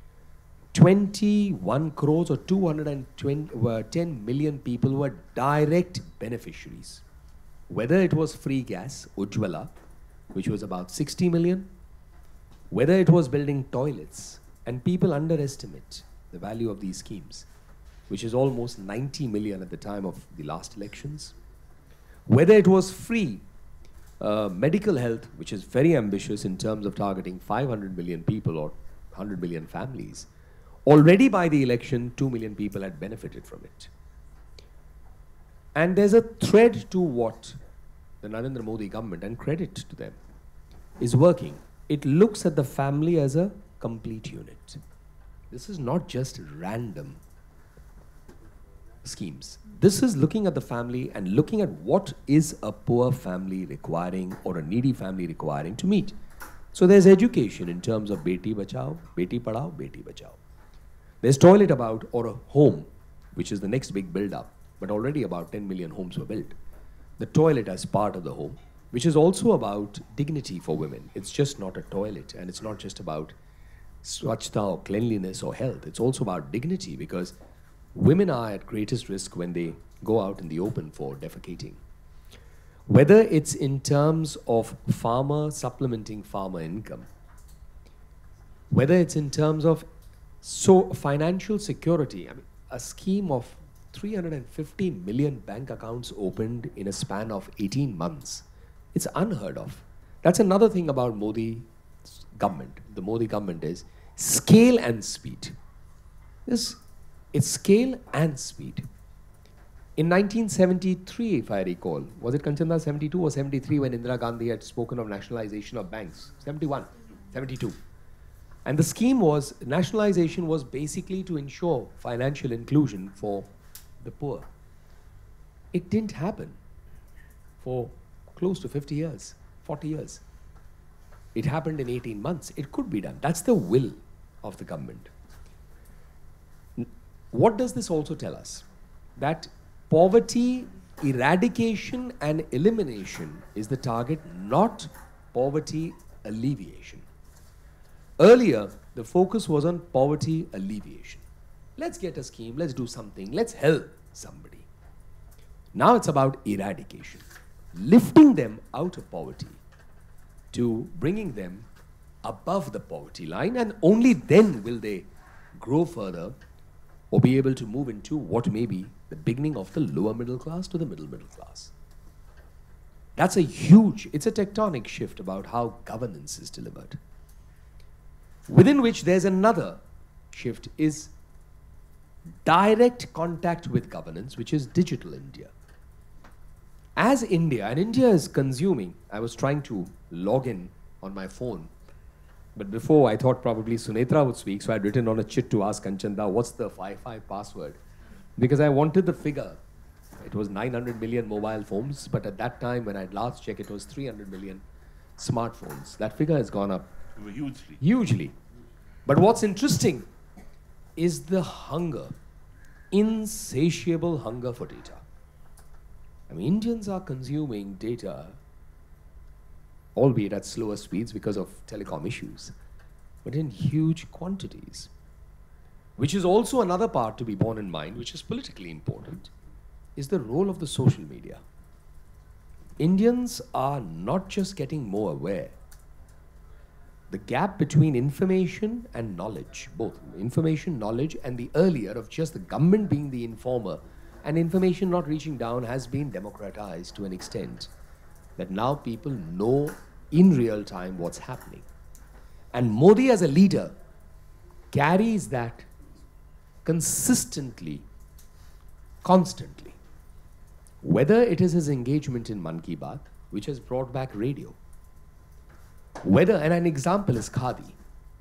twenty-one crores or two hundred ten million people were direct beneficiaries. Whether it was free gas, Ujjwala, which was about sixty million, whether it was building toilets, and people underestimate the value of these schemes, which is almost ninety million at the time of the last elections. Whether it was free uh, medical health, which is very ambitious in terms of targeting five hundred million people or one hundred million families, already by the election, two million people had benefited from it. And there's a thread to what the Narendra Modi government, and credit to them, is working. It looks at the family as a complete unit. This is not just random schemes. This is looking at the family and looking at what is a poor family requiring or a needy family requiring to meet. So there's education in terms of Beti Bachao, Beti Padhao, Beti Bachao. There's toilet about or a home, which is the next big build-up, but already about ten million homes were built. The toilet as part of the home, which is also about dignity for women. It's just not a toilet, and it's not just about swachhta or cleanliness or health. It's also about dignity, because women are at greatest risk when they go out in the open for defecating. Whether it's in terms of farmer supplementing farmer income, whether it's in terms of so financial security, I mean, a scheme of three hundred fifty million bank accounts opened in a span of eighteen months. It's unheard of. That's another thing about Modi government. The Modi government is scale and speed. This, it's scale and speed. In nineteen seventy-three, if I recall, was it Kanchanda seventy-two or seventy-three when Indira Gandhi had spoken of nationalization of banks? seventy-one, seventy-two. And the scheme was, nationalization was basically to ensure financial inclusion for the poor. It didn't happen for close to fifty years, forty years. It happened in eighteen months. It could be done. That's the will of the government. What does this also tell us? That poverty eradication and elimination is the target, not poverty alleviation. Earlier, the focus was on poverty alleviation. Let's get a scheme, let's do something, let's help somebody. Now it's about eradication, lifting them out of poverty to bringing them above the poverty line, and only then will they grow further or be able to move into what may be the beginning of the lower middle class to the middle middle class. That's a huge, it's a tectonic shift about how governance is delivered. Within which there's another shift, is direct contact with governance, which is digital India. As India, and India is consuming, I was trying to log in on my phone, but before I thought probably Sunetra would speak, so I'd written on a chit to ask Kanchanda, what's the Wi-Fi password? Because I wanted the figure. It was nine hundred million mobile phones, but at that time when I'd last checked, it was three hundred million smartphones. That figure has gone up hugely. Hugely. But what's interesting is the hunger, insatiable hunger for data. I mean, Indians are consuming data, albeit at slower speeds because of telecom issues, but in huge quantities. Which is also another part to be borne in mind, which is politically important, is the role of the social media. Indians are not just getting more aware. The gap between information and knowledge, both information, knowledge, and the earlier of just the government being the informer and information not reaching down, has been democratized to an extent that now people know in real time what's happening. And Modi as a leader carries that consistently, constantly. Whether it is his engagement in Man Ki Baat, which has brought back radio, whether, and an example is Khadi.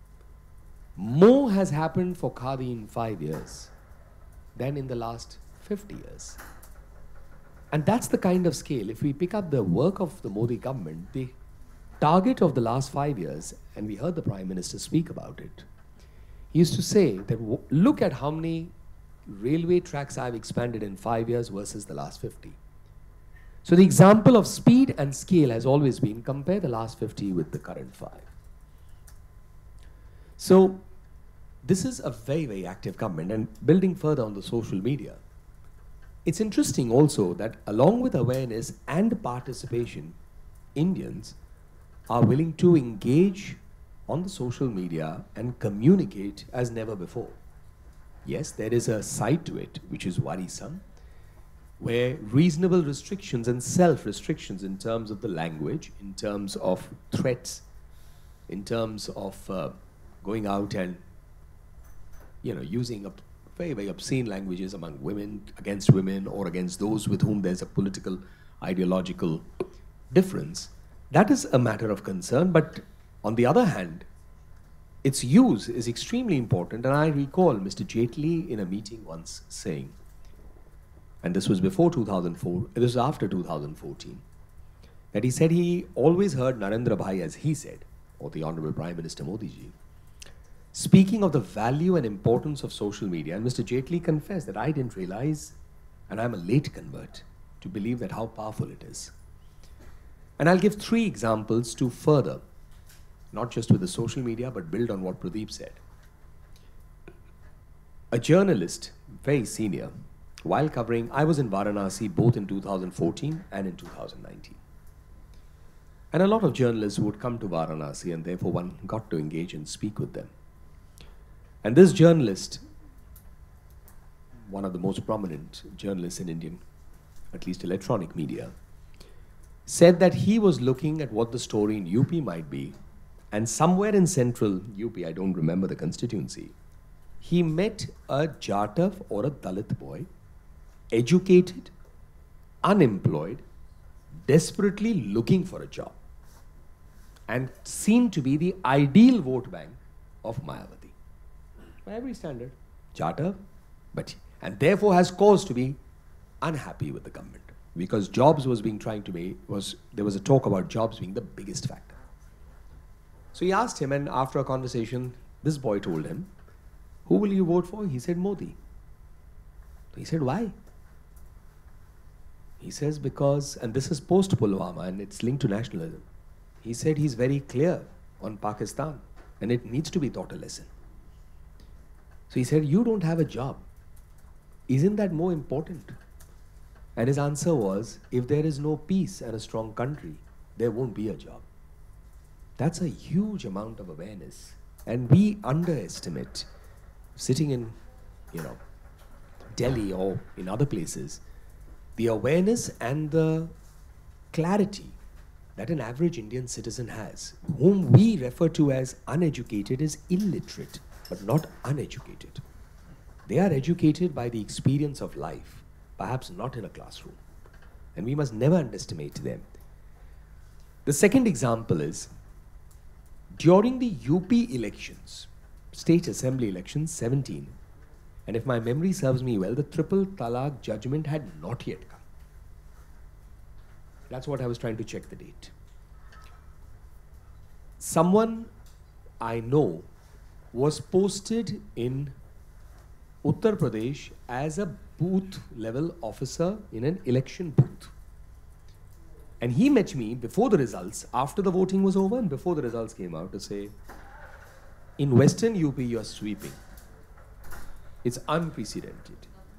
More has happened for Khadi in five years than in the last fifty years. And that's the kind of scale. If we pick up the work of the Modi government, the target of the last five years, and we heard the Prime Minister speak about it, he used to say that w look at how many railway tracks I've expanded in five years versus the last fifty. So the example of speed and scale has always been, compare the last fifty with the current five. So this is a very, very active government, and building further on the social media, it's interesting also that along with awareness and participation, Indians are willing to engage on the social media and communicate as never before. Yes, there is a side to it which is worrisome, where reasonable restrictions and self-restrictions in terms of the language, in terms of threats, in terms of uh, going out and, you know, using a very, very obscene languages among women, against women, or against those with whom there's a political, ideological difference. That is a matter of concern, but on the other hand, its use is extremely important. And I recall Mister Jaitley in a meeting once saying, and this was before two thousand four, this was after two thousand fourteen, that he said he always heard Narendra Bhai, as he said, or the Honorable Prime Minister Modi ji, speaking of the value and importance of social media. And Mister Jaitley confessed that I didn't realize, and I'm a late convert, to believe that how powerful it is. And I'll give three examples to further, not just with the social media, but build on what Pradeep said. A journalist, very senior, while covering, I was in Varanasi both in two thousand fourteen and in two thousand nineteen. And a lot of journalists would come to Varanasi, and therefore one got to engage and speak with them. And this journalist, one of the most prominent journalists in Indian, at least electronic media, said that he was looking at what the story in U P might be, and somewhere in central U P, I don't remember the constituency, he met a Jatav or a Dalit boy, educated, unemployed, desperately looking for a job, and seemed to be the ideal vote bank of Mayawati. By every standard, Jatav, but, and therefore has cause to be unhappy with the government, because jobs was being trying to be, was, there was a talk about jobs being the biggest factor. So he asked him, and after a conversation, this boy told him, who will you vote for? He said, Modi. He said, why? He says, because, and this is post-Pulwama and it's linked to nationalism. He said he's very clear on Pakistan and it needs to be taught a lesson. So he said, you don't have a job. Isn't that more important? And his answer was, if there is no peace and a strong country, there won't be a job. That's a huge amount of awareness. And we underestimate, sitting in, you know, Delhi or in other places, the awareness and the clarity that an average Indian citizen has, whom we refer to as uneducated, is illiterate, but not uneducated. They are educated by the experience of life, perhaps not in a classroom. And we must never underestimate them. The second example is, during the U P elections, State Assembly elections, seventeen, and if my memory serves me well, the triple talaq judgment had not yet come. That's what I was trying to check the date. Someone I know was posted in Uttar Pradesh as a booth level officer in an election booth. And he met me before the results, after the voting was over and before the results came out, to say, in Western U P, you are sweeping. It's unprecedented.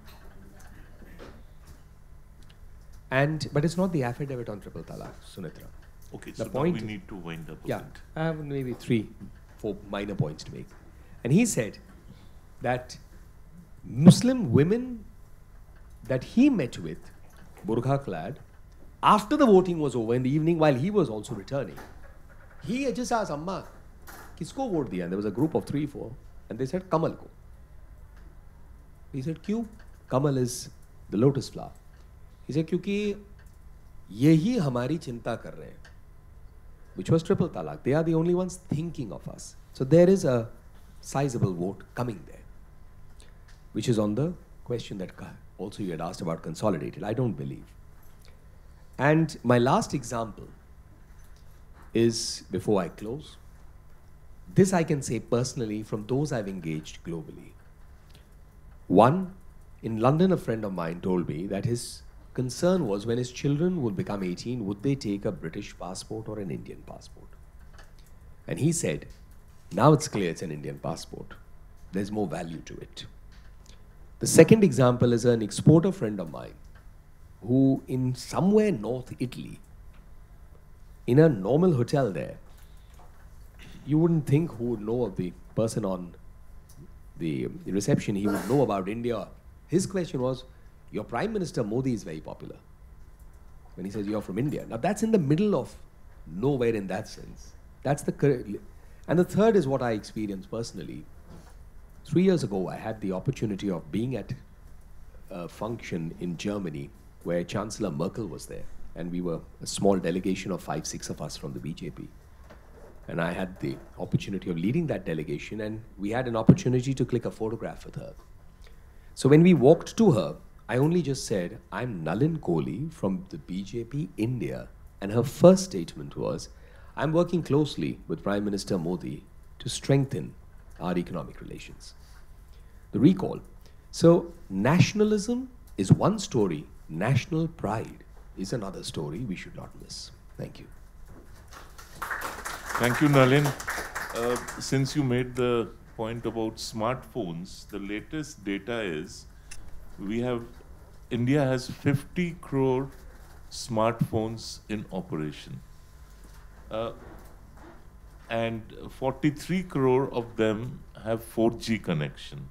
And, but it's not the affidavit on triple talaq, Sunitra. Okay, The so point now we is- need to wind up a Yeah, bit. I have maybe three, four minor points to make. And he said that Muslim women that he met with, burqa clad, after the voting was over in the evening while he was also returning, he just asked, Amma, kisko vote diya? And there was a group of three, four, and they said, Kamal ko. He said, Kyun? Kamal is the lotus flower. He said, Kyunki yehi hamari chinta kar rahe hain, which was triple talaq. They are the only ones thinking of us. So there is a sizable vote coming there, which is on the question that also you had asked about consolidated. I don't believe. And my last example is, before I close, this I can say personally from those I've engaged globally. One, in London, a friend of mine told me that his concern was when his children would become eighteen, would they take a British passport or an Indian passport? And he said, now it's clear it's an Indian passport. There's more value to it. The second example is an exporter friend of mine who in somewhere North Italy, in a normal hotel there, you wouldn't think who would know of the person on the reception, he would know about India. His question was, your Prime Minister Modi is very popular. When he says you're from India. Now that's in the middle of nowhere in that sense. That's the correct. And the third is what I experienced personally. Three years ago, I had the opportunity of being at a function in Germany where Chancellor Merkel was there. And we were a small delegation of five, six of us from the B J P. And I had the opportunity of leading that delegation, and we had an opportunity to click a photograph with her. So when we walked to her, I only just said, I'm Nalin Kohli from the B J P India. And her first statement was, I'm working closely with Prime Minister Modi to strengthen our economic relations. The recall. So nationalism is one story. National pride is another story we should not miss. Thank you. Thank you, Nalin. Uh, since you made the point about smartphones, the latest data is we have, India has fifty crore smartphones in operation. Uh, and forty-three crore of them have four G connection.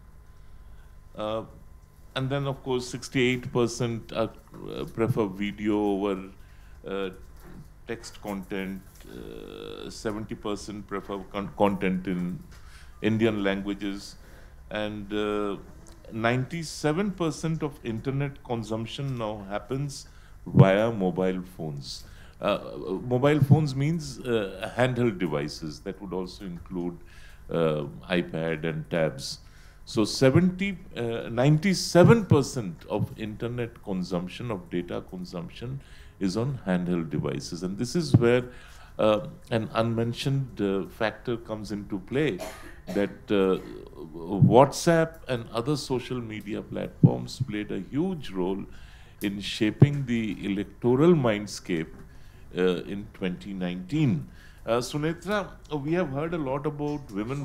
Uh, and then, of course, sixty-eight percent are, uh, prefer video over uh, text content, uh, seventy percent prefer con content in Indian languages, and uh, ninety-seven percent of internet consumption now happens via mobile phones. Uh, mobile phones means uh, handheld devices. That would also include uh, iPad and tabs. So seventy, ninety-seven percent of internet consumption, of data consumption, is on handheld devices. And this is where uh, an unmentioned uh, factor comes into play, that uh, WhatsApp and other social media platforms played a huge role in shaping the electoral mindscape uh, in twenty nineteen. Uh, Sunetra, uh, we have heard a lot about women.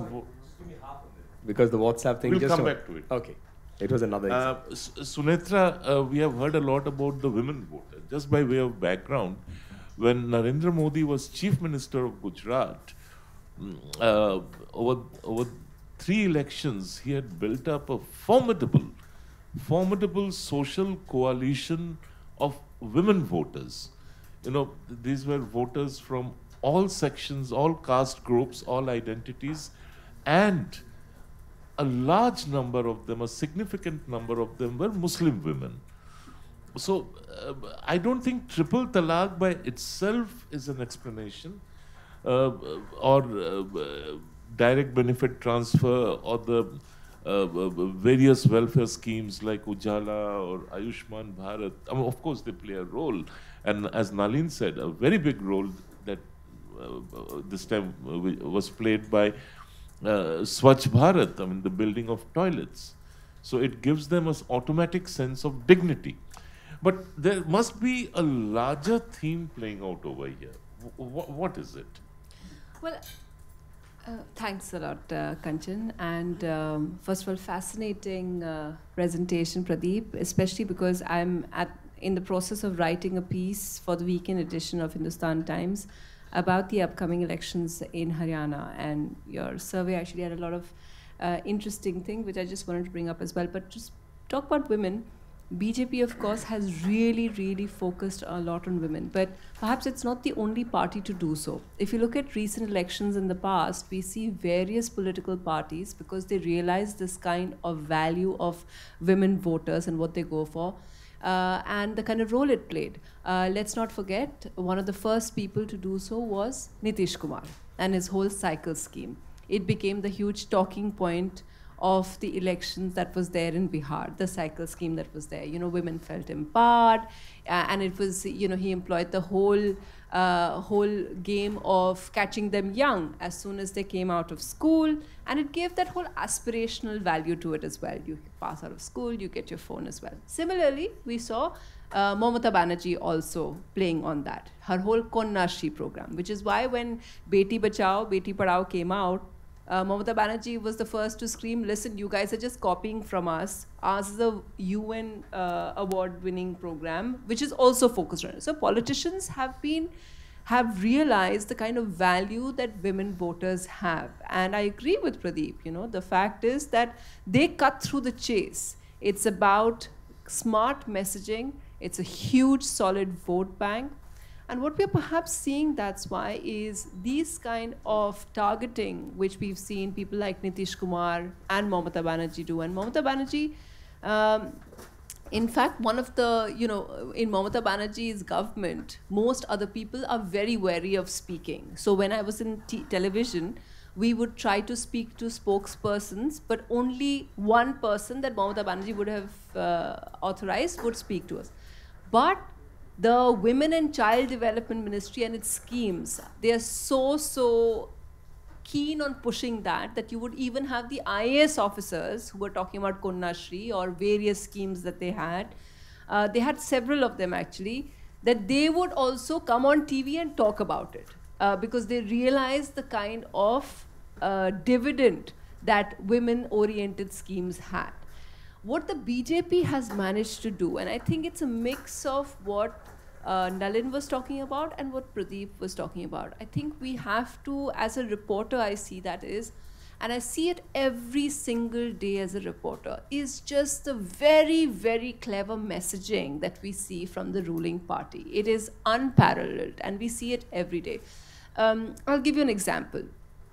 Because the WhatsApp thing We'll just... come back to it. Okay. It was another uh, Sunetra, uh, we have heard a lot about the women voter. Just by way of background, when Narendra Modi was Chief Minister of Gujarat, uh, over, over three elections, he had built up a formidable, formidable social coalition of women voters. You know, these were voters from all sections, all caste groups, all identities, and a large number of them, a significant number of them were Muslim women. So uh, I don't think triple talaq by itself is an explanation, uh, or uh, direct benefit transfer, or the uh, various welfare schemes like Ujala or Ayushman Bharat. I mean, of course, they play a role. And as Nalin said, a very big role that uh, this time was played by Uh, Swachh Bharat, I mean, the building of toilets. So it gives them an automatic sense of dignity. But there must be a larger theme playing out over here. W what is it? Well, uh, thanks a lot, uh, Kanchan. And um, first of all, fascinating uh, presentation, Pradeep, especially because I'm at, in the process of writing a piece for the weekend edition of Hindustan Times about the upcoming elections in Haryana, and your survey actually had a lot of uh, interesting things which I just wanted to bring up as well. But just talk about women. B J P, of course, has really, really focused a lot on women, but perhaps it's not the only party to do so. If you look at recent elections in the past, we see various political parties, because they realize this kind of value of women voters and what they go for, Uh, and the kind of role it played. Uh, let's not forget, one of the first people to do so was Nitish Kumar and his whole cycle scheme. It became the huge talking point of the elections that was there in Bihar, the cycle scheme that was there. You know, women felt empowered, uh, and it was, you know, he employed the whole uh, whole game of catching them young as soon as they came out of school, and it gave that whole aspirational value to it as well. You pass out of school, you get your phone as well. Similarly, we saw uh, Mamata Banerjee also playing on that, her whole Konnashri program, which is why when Beti Bachao, Beti Padhao came out, Uh, Mamata Banerjee was the first to scream, listen, you guys are just copying from us. Ours is a U N uh, award-winning program, which is also focused on it. So politicians have been, have realized the kind of value that women voters have. And I agree with Pradeep, you know, the fact is that they cut through the chase. It's about smart messaging. It's a huge, solid vote bank. And what we're perhaps seeing, that's why, is these kind of targeting, which we've seen people like Nitish Kumar and Mamata Banerjee do. And Mamata Banerjee, um, In fact, one of the, you know, in Mamata Banerjee's government, most other people are very wary of speaking. So when I was in t television, we would try to speak to spokespersons, but only one person that Mamata Banerjee would have uh, authorized would speak to us. But the Women and Child Development Ministry and its schemes, they are so, so keen on pushing that, that you would even have the I A S officers who were talking about Konyashri or various schemes that they had. Uh, they had several of them actually, that they would also come on T V and talk about it uh, because they realized the kind of uh, dividend that women-oriented schemes had. What the B J P has managed to do, and I think it's a mix of what Uh, Nalin was talking about and what Pradeep was talking about. I think we have to, as a reporter, I see that is, and I see it every single day as a reporter, is just the very, very clever messaging that we see from the ruling party. It is unparalleled, and we see it every day. Um, I'll give you an example.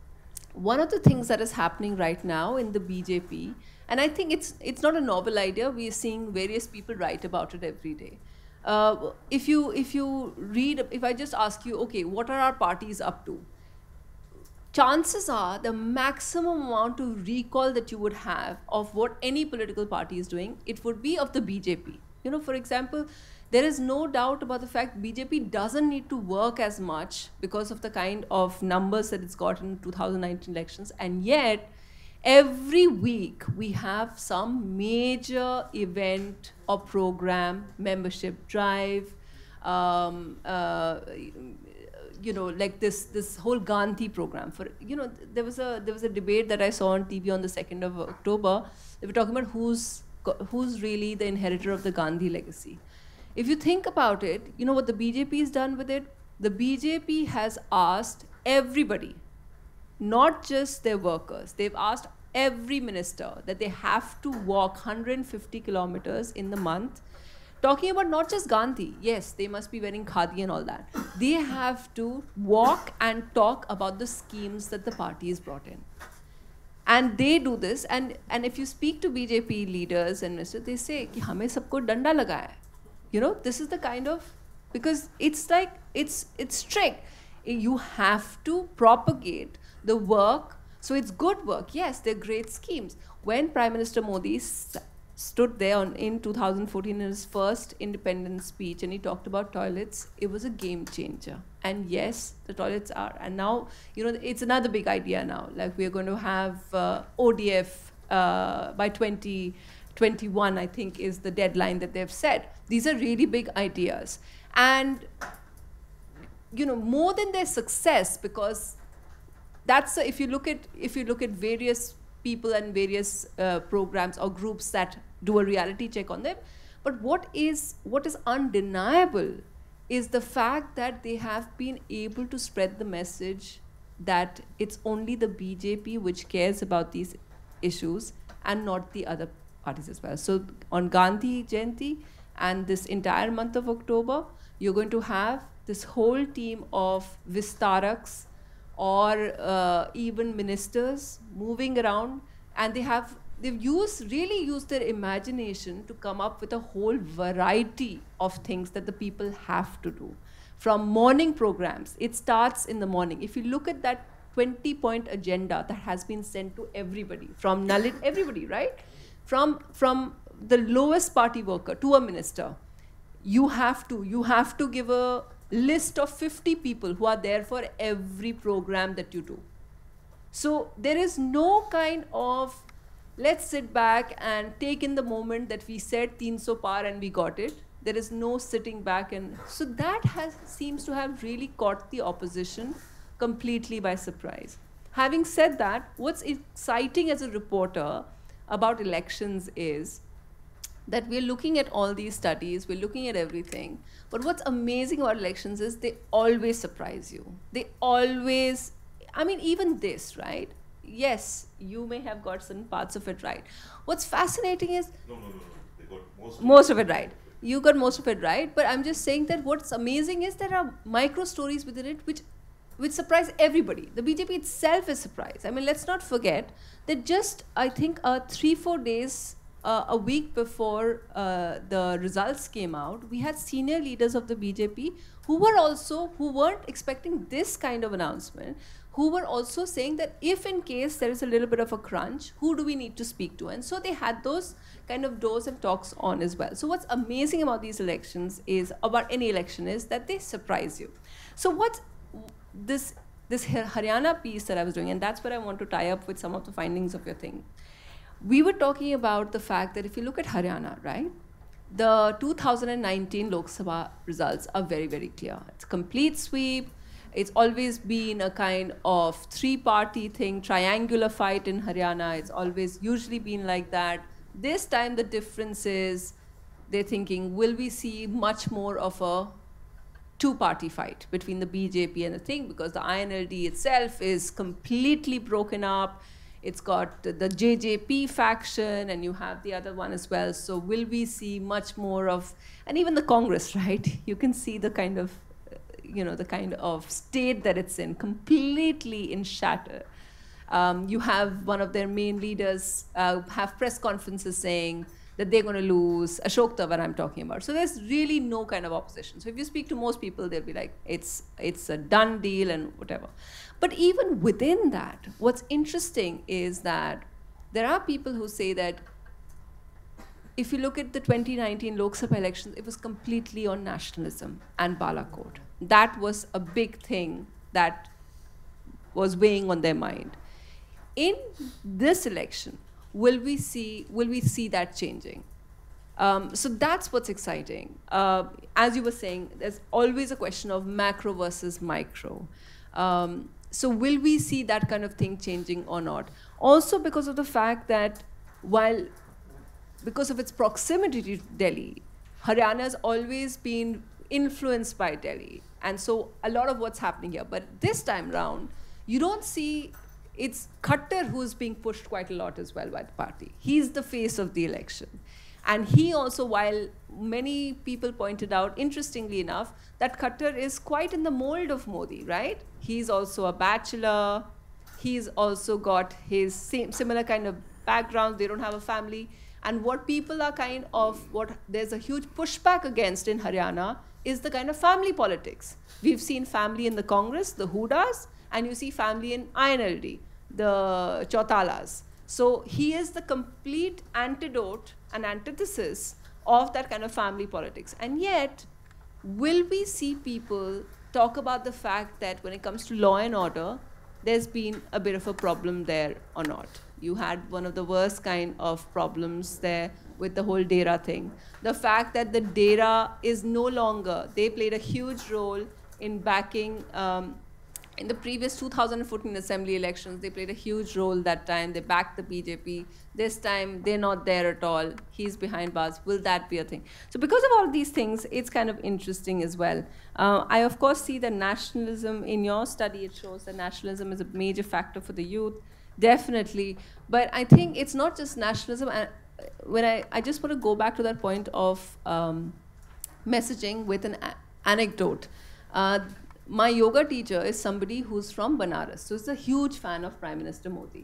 One of the things that is happening right now in the B J P, and I think it's, it's not a novel idea, we are seeing various people write about it every day. Uh, if you if you read, if I just ask you, okay, what are our parties up to? Chances are the maximum amount of recall that you would have of what any political party is doing, it would be of the B J P. You know, for example, there is no doubt about the fact B J P doesn't need to work as much because of the kind of numbers that it's got in two thousand nineteen elections, and yet every week we have some major event or program, membership drive, um, uh, you know, like this this whole Gandhi program. For you know, there was a there was a debate that I saw on T V on the second of October. They were talking about who's who's really the inheritor of the Gandhi legacy. If you think about it, you know what the B J P has done with it? The B J P has asked everybody, not just their workers. They've asked every minister that they have to walk one hundred fifty kilometers in the month, talking about not just Gandhi. Yes, they must be wearing khadi and all that. They have to walk and talk about the schemes that the party has brought in. And they do this, and, and if you speak to B J P leaders and ministers, they say, ki hame sabko danda laga hai. You know, this is the kind of, because it's like, it's, it's strict. You have to propagate the work. So it's good work. Yes, they're great schemes. When Prime Minister Modi stood there on, in two thousand fourteen in his first independence speech and he talked about toilets, it was a game changer. And yes, the toilets are. And now, you know, it's another big idea now. Like we're going to have uh, O D F uh, by twenty twenty-one, I think, is the deadline that they've set. These are really big ideas. And, you know, more than their success, because that's uh, if you look at if you look at various people and various uh, programs or groups that do a reality check on them, but what is what is undeniable is the fact that they have been able to spread the message that it's only the B J P which cares about these issues and not the other parties as well. So on Gandhi Jayanti and this entire month of October, you're going to have this whole team of Vistaraks or uh, even ministers moving around, and they have they've used really used their imagination to come up with a whole variety of things that the people have to do. From morning programs, it starts in the morning. If you look at that twenty point agenda that has been sent to everybody, from Nalin, everybody, right? From from the lowest party worker to a minister, you have to you have to give a list of fifty people who are there for every program that you do. So there is no kind of let's sit back and take in the moment that we said teen so par and we got it. There is no sitting back, and so that has seems to have really caught the opposition completely by surprise. Having said that, what's exciting as a reporter about elections is that we're looking at all these studies, we're looking at everything, but what's amazing about elections is they always surprise you. They always, I mean, even this, right? Yes, you may have got some parts of it right. What's fascinating is... No, no, no, no. They got most of, most of it right. You got most of it right, but I'm just saying that what's amazing is there are micro stories within it which which surprise everybody. The B J P itself is surprised. I mean, let's not forget that just, I think, uh, three, four days uh, a week before uh, the results came out, we had senior leaders of the B J P who were also, who weren't expecting this kind of announcement, who were also saying that if in case there is a little bit of a crunch, who do we need to speak to? And so they had those kind of doors and talks on as well. So what's amazing about these elections is, about any election, is that they surprise you. So what's this, this Haryana piece that I was doing, and that's where I want to tie up with some of the findings of your thing. We were talking about the fact that if you look at Haryana, right, the two thousand nineteen Lok Sabha results are very, very clear. It's a complete sweep. It's always been a kind of three-party thing, triangular fight in Haryana. It's always usually been like that. This time the difference is they're thinking, will we see much more of a two-party fight between the B J P and the thing, because the I N L D itself is completely broken up. It's got the J J P faction, and you have the other one as well. So will we see much more of, and even the Congress, right? You can see the kind of, you know, the kind of state that it's in, completely in shatter. Um, you have one of their main leaders uh, have press conferences saying that they're going to lose, Ashok Tawar I'm talking about. So there's really no kind of opposition. So if you speak to most people, they'll be like, it's, it's a done deal and whatever. But even within that, what's interesting is that there are people who say that if you look at the twenty nineteen Lok Sabha elections, it was completely on nationalism and Balakot. That was a big thing that was weighing on their mind. In this election, will we see, will we see that changing? Um, so that's what's exciting. Uh, as you were saying, there's always a question of macro versus micro. Um, so will we see that kind of thing changing or not? Also because of the fact that while, because of its proximity to Delhi, Haryana has always been influenced by Delhi. And so a lot of what's happening here. But this time round, you don't see, it's Khattar who's being pushed quite a lot as well by the party. He's the face of the election. And he also, while many people pointed out, interestingly enough, that Khattar is quite in the mold of Modi, right? He's also a bachelor. He's also got his same, similar kind of background. They don't have a family. And what people are kind of, what there's a huge pushback against in Haryana is the kind of family politics. We've seen family in the Congress, the Hudas, and you see family in I N L D, the Chautalas. So he is the complete antidote and antithesis of that kind of family politics. And yet, will we see people talk about the fact that when it comes to law and order, there's been a bit of a problem there or not? You had one of the worst kind of problems there with the whole Dera thing. The fact that the Dera is no longer, they played a huge role in backing, um, in the previous two thousand fourteen assembly elections, they played a huge role that time. They backed the B J P. This time, they're not there at all. He's behind bars. Will that be a thing? So because of all these things, it's kind of interesting as well. Uh, I, of course, see that nationalism, in your study, it shows that nationalism is a major factor for the youth. Definitely. But I think it's not just nationalism. And when I, I just want to go back to that point of um, messaging with an anecdote. Uh, My yoga teacher is somebody who's from Banaras, so he's a huge fan of Prime Minister Modi.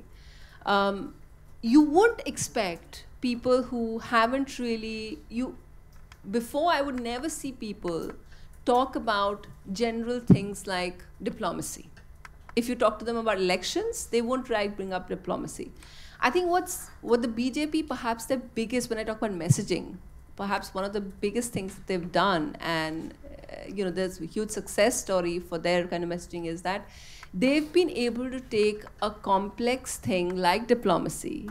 Um, you wouldn't expect people who haven't really, you, before I would never see people talk about general things like diplomacy. If you talk to them about elections, they won't try to bring up diplomacy. I think what's, what the B J P, perhaps their biggest, when I talk about messaging, perhaps one of the biggest things that they've done, and you know, there's a huge success story for their kind of messaging, is that they've been able to take a complex thing like diplomacy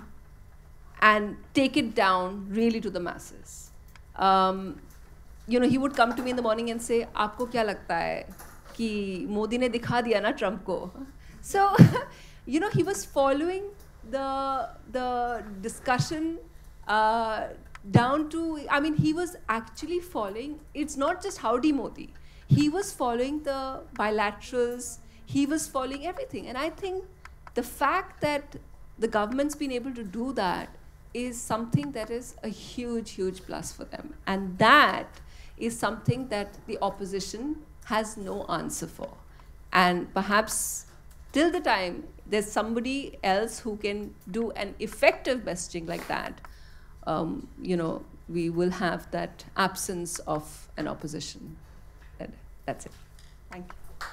and take it down really to the masses. Um, you know, he would come to me in the morning and say, "Aapko kya lagta hai कि मोदी ने दिखा दिया ना Trump को?" So, you know, he was following the the discussion uh, down to, I mean, he was actually following, it's not just Howdy Modi. He was following the bilaterals. He was following everything. And I think the fact that the government's been able to do that is something that is a huge, huge plus for them. And that is something that the opposition has no answer for. And perhaps till the time there's somebody else who can do an effective messaging like that, um, you know, we will have that absence of an opposition. And that's it. Thank you.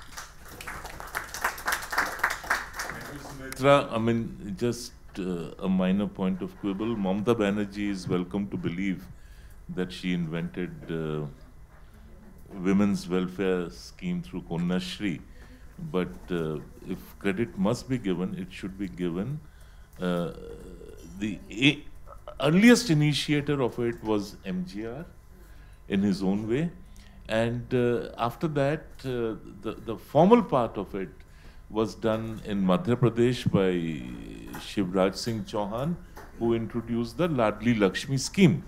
Sumitra, I mean, just uh, a minor point of quibble. Mamata Banerjee is welcome to believe that she invented uh, women's welfare scheme through Konyashri. But uh, if credit must be given, it should be given. Uh, the a earliest initiator of it was M G R in his own way. And uh, after that, uh, the, the formal part of it was done in Madhya Pradesh by Shivraj Singh Chauhan, who introduced the Ladli Lakshmi scheme.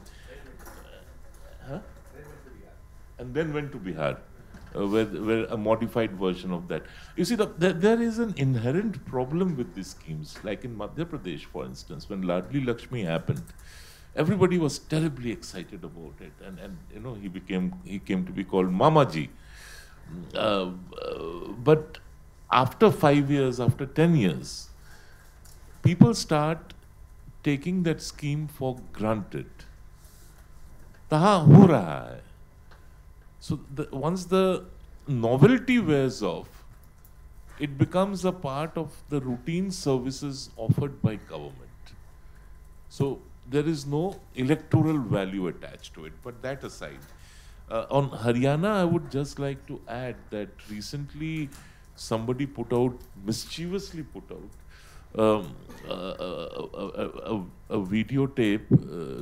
Huh? And then went to Bihar, uh, where, where a modified version of that. You see, the, the, there is an inherent problem with these schemes. Like in Madhya Pradesh, for instance, when Ladli Lakshmi happened, everybody was terribly excited about it, and, and you know, he became, he came to be called Mamaji. Uh, uh, but after five years, after ten years, people start taking that scheme for granted. Taha ho raha hai. So the, once the novelty wears off, it becomes a part of the routine services offered by government. So there is no electoral value attached to it. But that aside, uh, on Haryana, I would just like to add that recently somebody put out, mischievously put out, um, a, a, a, a, a videotape uh,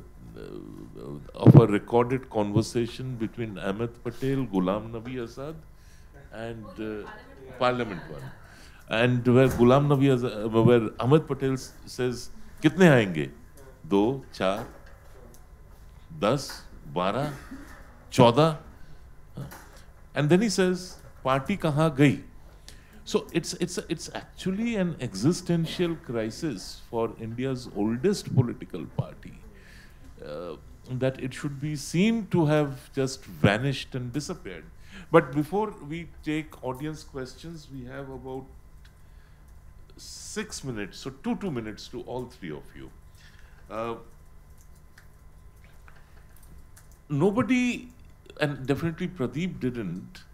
of a recorded conversation between Ahmed Patel, Ghulam Nabi Azad, and uh, Parliament one. And where Ghulam Nabi Azad, where Ahmed Patel says, "Kitne aayenge? Do, char, das, bara, chauda." And then he says, "Party kahan gayi?" So it's, it's, it's actually an existential crisis for India's oldest political party. Uh, that it should be seen to have just vanished and disappeared. But before we take audience questions, we have about six minutes, so two, two minutes to all three of you. Uh, nobody, and definitely Pradeep didn't,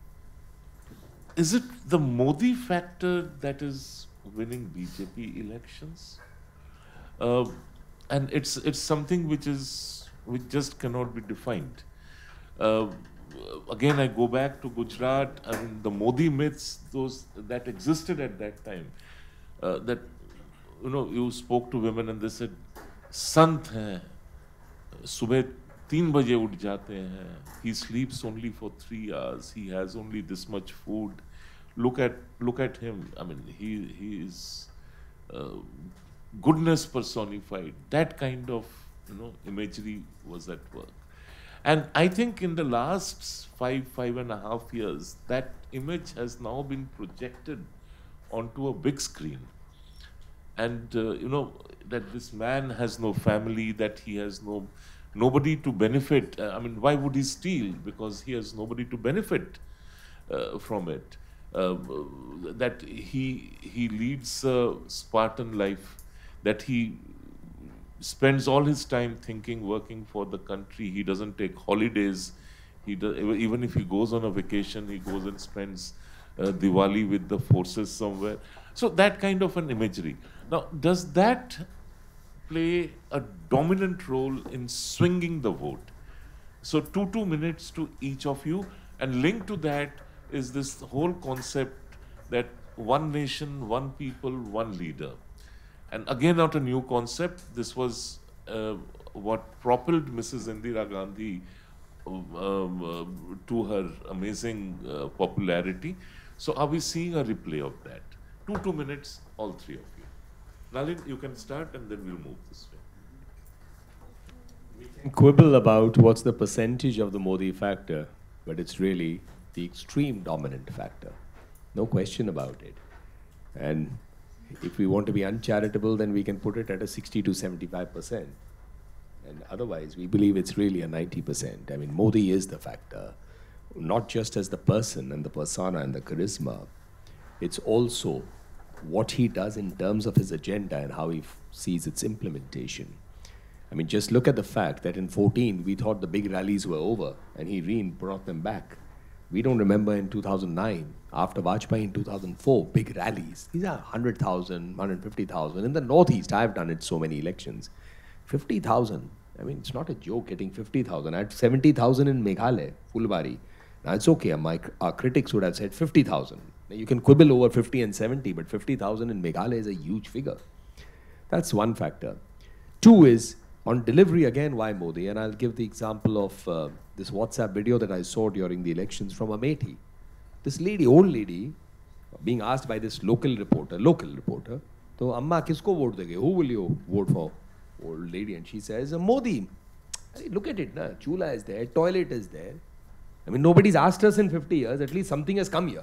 is it the Modi factor that is winning B J P elections? Uh, and it's it's something which is which just cannot be defined. Uh, again, I go back to Gujarat. I mean, the Modi myths, those that existed at that time. Uh, that you know, you spoke to women and they said, "Sant hai, subah teen baje uth jate hain. He sleeps only for three hours. He has only this much food. Look at look at him. I mean, he he is." Uh, goodness personified. That kind of, you know, imagery was at work. And I think in the last five, five and a half years, that image has now been projected onto a big screen. And, uh, you know, that this man has no family, that he has no, nobody to benefit. Uh, I mean, why would he steal? Because he has nobody to benefit uh, from it. Uh, that he, he leads a Spartan life, that he spends all his time thinking, working for the country. He doesn't take holidays. He does, even if he goes on a vacation, he goes and spends uh, Diwali with the forces somewhere. So that kind of an imagery. Now, does that play a dominant role in swinging the vote? So two, two minutes to each of you, and linked to that is this whole concept that one nation, one people, one leader. And again, not a new concept. This was uh, what propelled Missus Indira Gandhi um, uh, to her amazing uh, popularity. So are we seeing a replay of that? Two, two minutes, all three of you. Nalin, you can start and then we'll move this way. We can quibble about what's the percentage of the Modi factor, but it's really the extreme dominant factor. No question about it. And if we want to be uncharitable, then we can put it at a sixty to seventy-five percent. And otherwise, we believe it's really a ninety percent. I mean, Modi is the factor, not just as the person and the persona and the charisma. It's also what he does in terms of his agenda and how he f sees its implementation. I mean, just look at the fact that in fourteen, we thought the big rallies were over, and he re brought them back. We don't remember in two thousand nine, after Vajpayee in two thousand four, big rallies. These are one hundred thousand, one hundred fifty thousand. In the Northeast, I've done it so many elections. fifty thousand. I mean, it's not a joke getting fifty thousand. I had seventy thousand in Meghalaya, Fulbari. Now, it's okay. My, our critics would have said fifty thousand. Now, you can quibble over fifty and seventy, but fifty thousand in Meghalaya is a huge figure. That's one factor. Two is, on delivery, again, why Modi? And I'll give the example of uh, this WhatsApp video that I saw during the elections from Amethi. This lady, old lady, being asked by this local reporter, local reporter, so Amma, kisko vote dege? Who will you vote for? Old lady, and she says, Modi. I mean, look at it, na? Chula is there, toilet is there. I mean, nobody's asked us in fifty years, at least something has come here.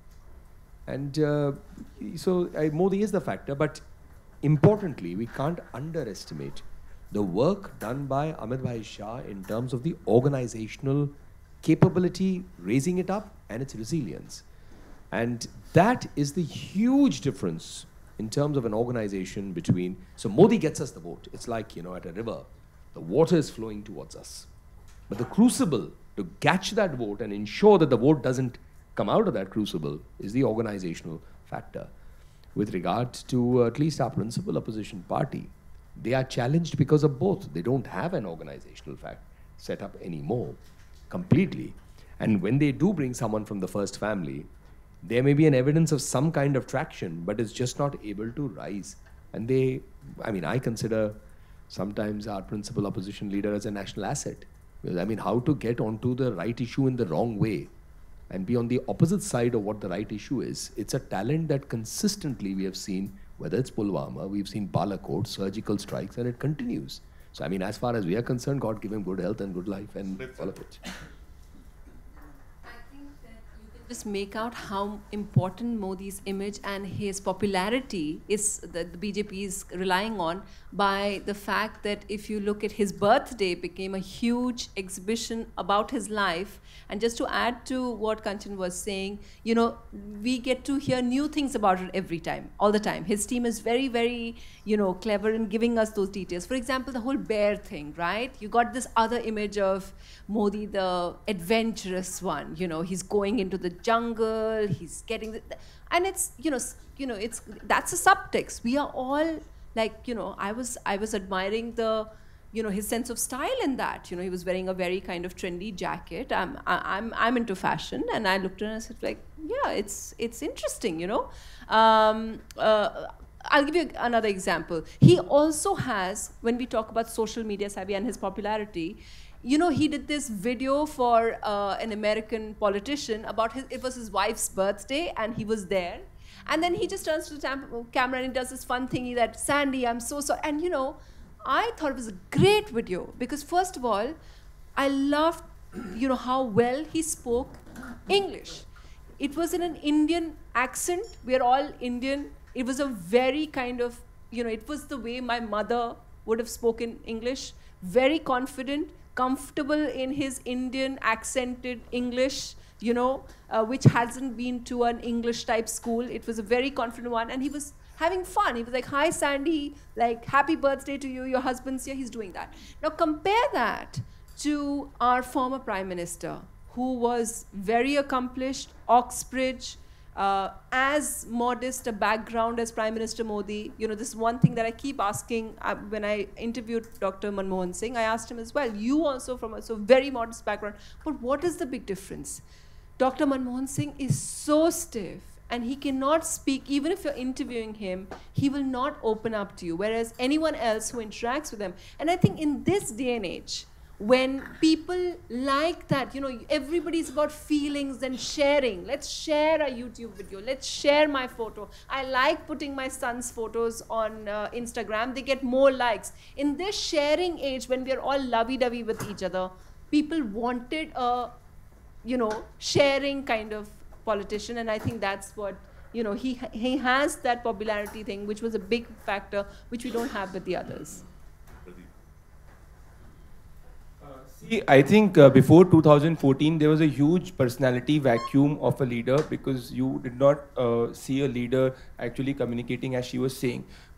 And uh, so uh, Modi is the factor, but importantly, we can't underestimate the work done by Amit Bhai Shah in terms of the organizational capability, raising it up, and its resilience. And that is the huge difference in terms of an organization between, so Modi gets us the vote. It's like, you know, at a river, the water is flowing towards us. But the crucible to catch that vote and ensure that the vote doesn't come out of that crucible is the organizational factor. With regard to uh, at least our principal opposition party, they are challenged because of both. They don't have an organizational fact set up anymore, completely. And when they do bring someone from the first family, there may be an evidence of some kind of traction, but it's just not able to rise. And they, I mean, I consider sometimes our principal opposition leader as a national asset. Because, I mean, how to get onto the right issue in the wrong way and be on the opposite side of what the right issue is. It's a talent that consistently we have seen, whether it's Pulwama, we've seen Balakot, surgical strikes, and it continues. So, I mean, as far as we are concerned, God give him good health and good life and all of it. Just make out how important Modi's image and his popularity is that the B J P is relying on by the fact that if you look at his birthday became a huge exhibition about his life. And just to add to what Kanchan was saying, you know, we get to hear new things about it every time, all the time. His team is very, very, you know, clever in giving us those details. For example, the whole bear thing, right? You got this other image of Modi, the adventurous one, you know, he's going into the jungle, he's getting the, and it's, you know, you know, it's, that's a subtext. We are all like, you know, I was, I was admiring the, you know, his sense of style in that. You know, he was wearing a very kind of trendy jacket. I'm, I, I'm, I'm into fashion, and I looked at it and I said, like, yeah, it's, it's interesting, you know. Um, uh, I'll give you another example. He also has, when we talk about social media savvy and his popularity, you know, he did this video for uh, an American politician about his, it was his wife's birthday, and he was there. And then he just turns to the camera and he does this fun thingy that, Sandy, I'm so sorry. And, you know, I thought it was a great video because, first of all, I loved, you know, how well he spoke English. It was in an Indian accent. We're all Indian. It was a very kind of, you know, it was the way my mother would have spoken English. Very confident, comfortable in his Indian accented English, you know, uh, which hasn't been to an English type school. It was a very confident one. And he was having fun. He was like, hi, Sandy, like, happy birthday to you. Your husband's here. He's doing that. Now, compare that to our former prime minister, who was very accomplished, Oxbridge, uh, as modest a background as Prime Minister Modi. You know, this is one thing that I keep asking uh, when I interviewed Doctor Manmohan Singh. I asked him as well, you also from a so very modest background, but what is the big difference? Doctor Manmohan Singh is so stiff, and he cannot speak. Even if you're interviewing him, he will not open up to you, whereas anyone else who interacts with him. And I think in this day and age, when people like that, you know, everybody's about feelings and sharing. Let's share a YouTube video. Let's share my photo. I like putting my son's photos on uh, Instagram. They get more likes. In this sharing age, when we're all lovey-dovey with each other, people wanted a, you know, sharing kind of politician. And I think that's what, you know, he, he has that popularity thing, which was a big factor, which we don't have with the others. See, I think uh, before two thousand fourteen, there was a huge personality vacuum of a leader because you did not uh, see a leader actually communicating as she was saying.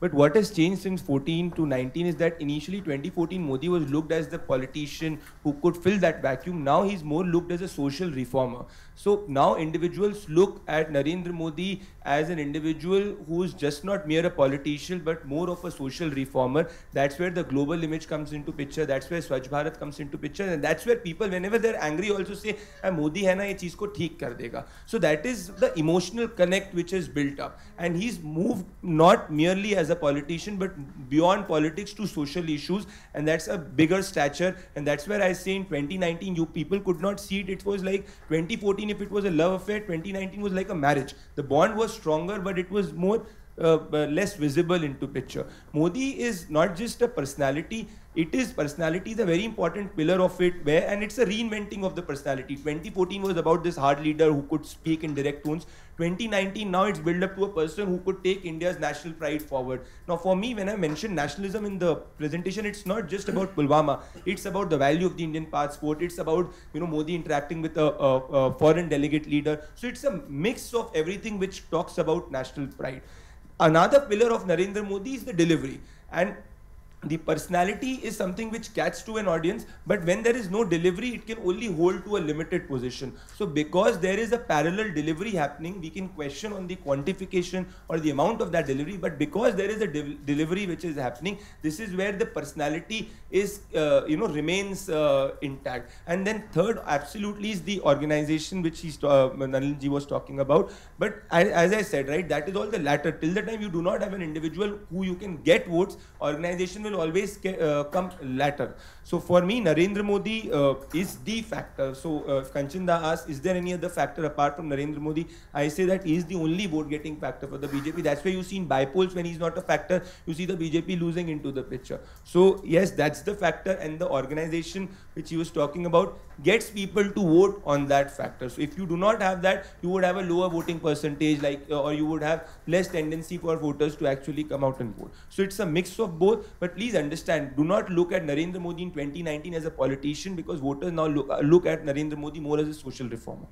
But what has changed since fourteen to nineteen is that initially twenty fourteen Modi was looked as the politician who could fill that vacuum. Now he's more looked as a social reformer. So now individuals look at Narendra Modi as an individual who is just not mere a politician but more of a social reformer. That's where the global image comes into picture. That's where Swachh Bharat comes into picture, and that's where people, whenever they're angry, also say, ah, Modi hai na, ye cheez ko theek kar dega. So that is the emotional connect which is built up, and he's moved not merely as a politician but beyond politics to social issues, and that's a bigger stature. And that's where I say in twenty nineteen you people could not see it. It was like twenty fourteen, if it was a love affair, twenty nineteen was like a marriage. The bond was stronger, but it was more uh, uh, less visible into picture. Modi is not just a personality. It is personality is a very important pillar of it, where, and it's a reinventing of the personality. twenty fourteen was about this hard leader who could speak in direct tones. twenty nineteen, now it's built up to a person who could take India's national pride forward. Now for me, when I mention nationalism in the presentation, it's not just about Pulwama. It's about the value of the Indian passport. It's about, you know, Modi interacting with a, a, a foreign delegate leader. So it's a mix of everything which talks about national pride. Another pillar of Narendra Modi is the delivery. And the personality is something which catches to an audience, but when there is no delivery, it can only hold to a limited position. So because there is a parallel delivery happening, we can question on the quantification or the amount of that delivery, but because there is a de delivery which is happening, this is where the personality is, uh, you know, remains uh, intact. And then third, absolutely, is the organization which he's, uh, Nalinji was talking about. But I, as I said, right, that is all the latter. Till the time you do not have an individual who you can get votes, organization will always uh, come latter. So for me, Narendra Modi uh, is the factor. So uh, if Kanchanda asks, is there any other factor apart from Narendra Modi? I say that he is the only vote-getting factor for the B J P. That's why you see in bipolls, when he's not a factor, you see the B J P losing into the picture. So yes, that's the factor, and the organization which he was talking about gets people to vote on that factor. So if you do not have that, you would have a lower voting percentage, like, uh, or you would have less tendency for voters to actually come out and vote. So it's a mix of both, but please understand, do not look at Narendra Modi in twenty nineteen as a politician, because voters now look, uh, look at Narendra Modi more as a social reformer.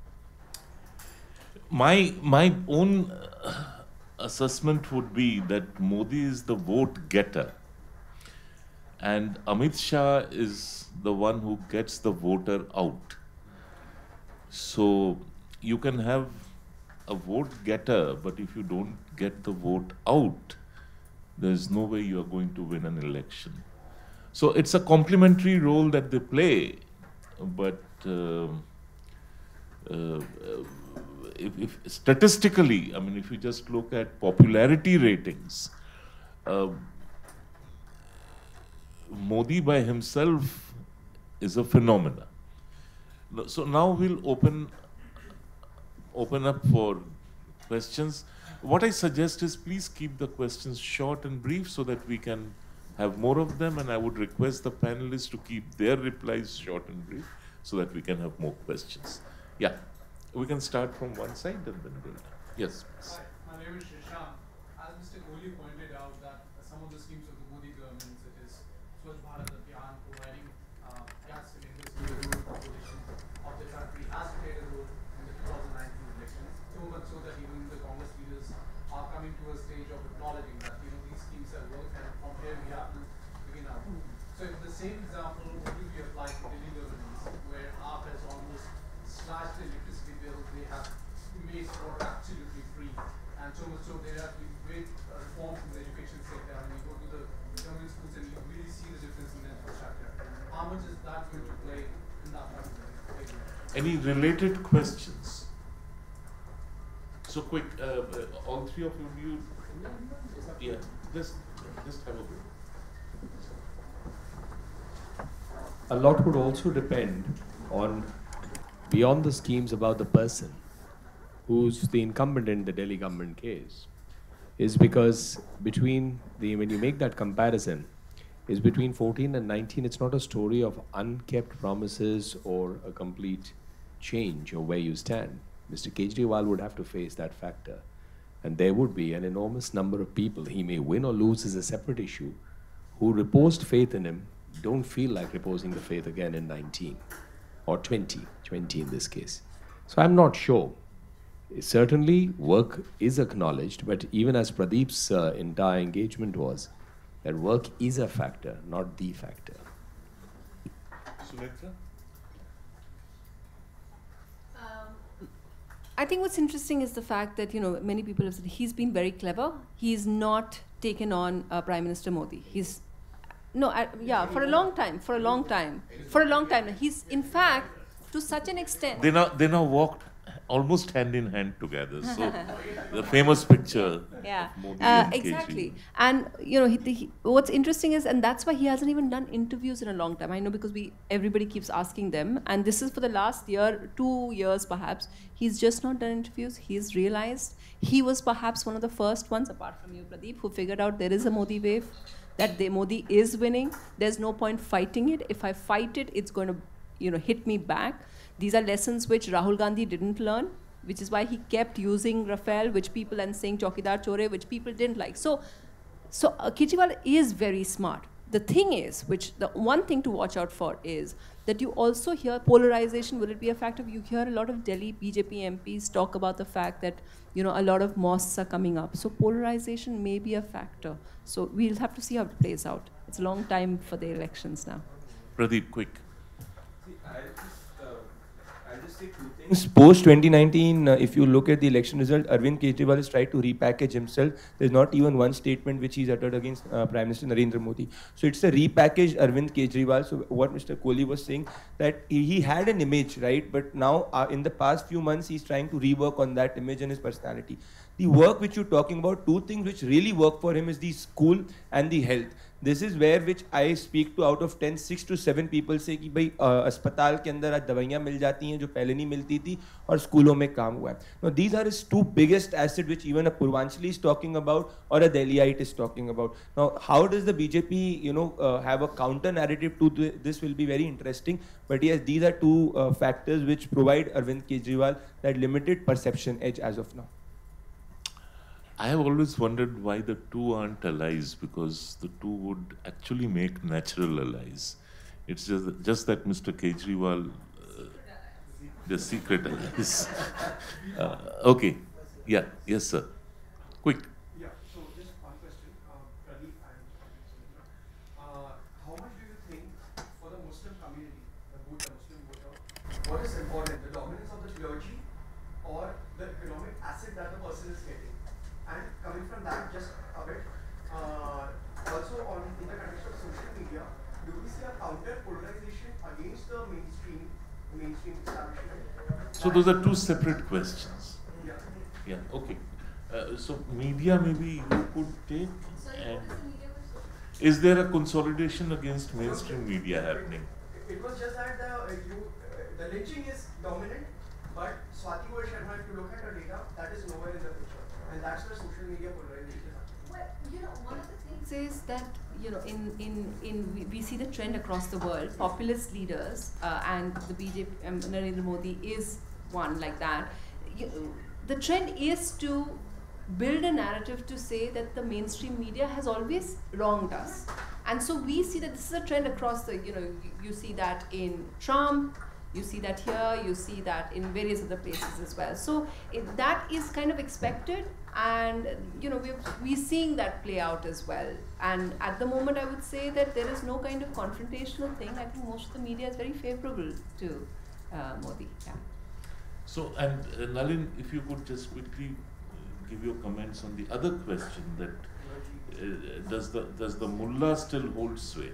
My, my own uh, assessment would be that Modi is the vote getter, and Amit Shah is the one who gets the voter out. So you can have a vote getter, but if you don't get the vote out, there's no way you are going to win an election. So it's a complementary role that they play, but uh, uh, if, if statistically, I mean, if you just look at popularity ratings, uh, Modi by himself is a phenomena. So now we'll open open up for questions. What I suggest is, please keep the questions short and brief so that we can have more of them, and I would request the panelists to keep their replies short and brief so that we can have more questions. Yeah, we can start from one side and then build. Yes, please. Hi, my name is Shashank. As Mister Kohli pointed out, that some of the schemes of the Modi government, such as Swachh Bharat Abhiyan, providing uh, gas cylinders to the rural population of the country, has played a role in the two thousand nineteen elections. So much so that even the Congress leaders are coming to a stage of acknowledging that, you know, these schemes have worked, and from here we have to begin our move. So if the same example would be applied to Delhi governance, where A A P has almost slashed the electricity bill, they have made water absolutely free, and so much so there have been great uh, reforms in the education sector. I mean, you go to the government schools and you really see the difference in the infrastructure. How much is that going to play in that particular? Any related questions? So quick, uh, uh, all three of you, yeah, just, just have a break. A lot would also depend on, beyond the schemes, about the person who's the incumbent in the Delhi government case, is because between the, when you make that comparison, is between fourteen and nineteen, it's not a story of unkept promises or a complete change of where you stand. Mister Kejriwal would have to face that factor. And there would be an enormous number of people, he may win or lose is a separate issue, who reposed faith in him, don't feel like reposing the faith again in nineteen, or twenty, twenty in this case. So I'm not sure. Certainly, work is acknowledged, but even as Pradeep's uh, entire engagement was, that work is a factor, not the factor. Sumitra? I think what's interesting is the fact that, you know, many people have said he's been very clever. He's not taken on uh, Prime Minister Modi. He's, no, I, yeah, for a long time, for a long time, for a long time. He's, in fact, to such an extent. They now, they now walked almost hand in hand together. So the famous picture yeah, of Modi uh, and exactly. Kejriwal. And you know, he, he, what's interesting is, and that's why he hasn't even done interviews in a long time. I know because we everybody keeps asking them, and this is for the last year, two years perhaps. He's just not done interviews. He's realized he was perhaps one of the first ones, apart from you, Pradeep, who figured out there is a Modi wave, that the Modi is winning. There's no point fighting it. If I fight it, it's going to, you know, hit me back. These are lessons which Rahul Gandhi didn't learn, which is why he kept using Rafale, which people, and saying Chaukidar Chore, which people didn't like. So, so uh, Kejriwal is very smart. The thing is, which the one thing to watch out for is that you also hear polarization. Will it be a factor? You hear a lot of Delhi B J P M Ps talk about the fact that, you know, a lot of mosques are coming up. So polarization may be a factor. So we'll have to see how it plays out. It's a long time for the elections now. Pradeep, quick. See, I'll just, uh, I'll just say two things. Post twenty nineteen, uh, if you look at the election result, Arvind Kejriwal has tried to repackage himself. There's not even one statement which he's uttered against uh, Prime Minister Narendra Modi. So it's a repackaged Arvind Kejriwal. So what Mister Kohli was saying, that he, he had an image, right? But now, uh, in the past few months, he's trying to rework on that image and his personality. The work which you're talking about, two things which really work for him is the school and the health. This is where which I speak to out of ten, six to seven people say कि भाई अस्पताल के अंदर आज दवाइयाँ मिल जाती हैं जो पहले नहीं मिलती थी और स्कूलों में काम हुआ है. Now these are his two biggest assets which even a Purvanchali is talking about or a Delhiite is talking about. Now how does the B J P, you know, uh, have a counter narrative to th this will be very interesting. But yes, these are two uh, factors which provide Arvind Kejriwal that limited perception edge as of now. I have always wondered why the two aren't allies, because the two would actually make natural allies. It's just, just that Mister Kejriwal, uh, the secret allies. uh, okay, yeah, yes sir. Quick. Yeah, so just one question, uh, Pradeep and uh, how much do you think for the Muslim community, the voter, Muslim voter, what is important, the dominance of the clergy or the economic asset that the person is getting? And coming from that, just a bit, uh, also on in the context of social media, do we see a counter polarization against the mainstream, mainstream establishment? So those are two separate questions. Yeah. Yeah, okay. Uh, so media maybe you could take. And is there a consolidation against mainstream media happening? It was just that the, uh, you, uh, the lynching is dominant, but Swati Sharma, if you look at her data, that is nowhere in the picture. And that's where social media polarization is happening. Well, you know, one of the things is that, you know, in, in, in we, we see the trend across the world. Populist leaders, uh, and the B J P, um, Narendra Modi is one like that. You, the trend is to build a narrative to say that the mainstream media has always wronged us. And so we see that this is a trend across the, you know, you, you see that in Trump, you see that here, you see that in various other places as well. So it, that is kind of expected, and you know we're, we're seeing that play out as well. And at the moment I would say that there is no kind of confrontational thing. I think most of the media is very favorable to uh, Modi. Yeah. So, and uh, Nalin, if you could just quickly uh, give your comments on the other question, that uh, does the does the mullah still hold sway?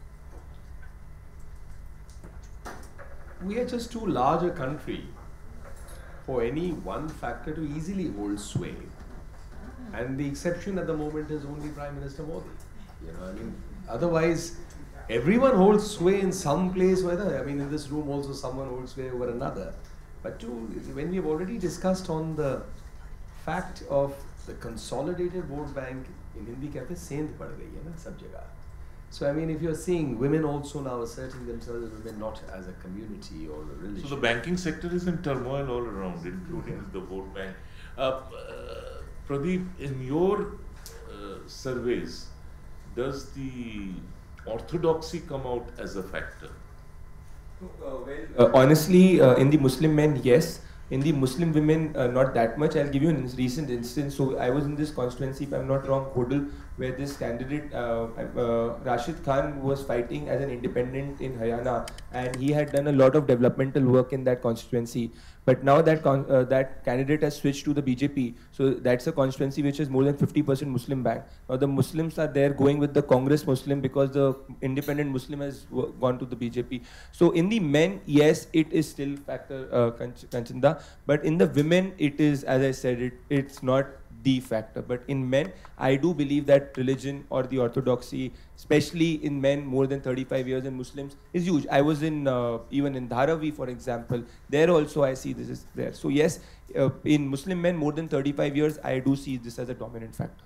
We are just too large a country for any one factor to easily hold sway. And the exception at the moment is only Prime Minister Modi. You know, I mean, otherwise, everyone holds sway in some place, whether, I mean, in this room also someone holds sway over another. But to, when we've already discussed on the fact of the consolidated vote bank, in Hindi कहते हैं सेंध पड़ गई है ना सब जगह. So I mean, if you're seeing women also now asserting themselves as women, not as a community or a religion. So the banking sector is in turmoil all around, including the vote bank. Uh, uh, Pradeep, in your uh, surveys, does the orthodoxy come out as a factor? Uh, well, uh, honestly, uh, in the Muslim men, yes. In the Muslim women, uh, not that much. I'll give you a recent instance. So I was in this constituency, if I'm not wrong, Hodal, where this candidate, uh, uh, Rashid Khan, was fighting as an independent in Haryana, and he had done a lot of developmental work in that constituency. But now that con uh, that candidate has switched to the B J P, so that's a constituency which is more than fifty percent Muslim bank. Now the Muslims are there going with the Congress Muslim because the independent Muslim has gone to the B J P. So in the men, yes, it is still factor, uh, Kanchanda, but in the women, it is, as I said, it it's not the factor. But in men, I do believe that religion or the orthodoxy, especially in men more than thirty-five years and Muslims, is huge. I was in, uh, even in Dharavi, for example, there also I see this is there. So yes, uh, in Muslim men more than thirty-five years, I do see this as a dominant factor.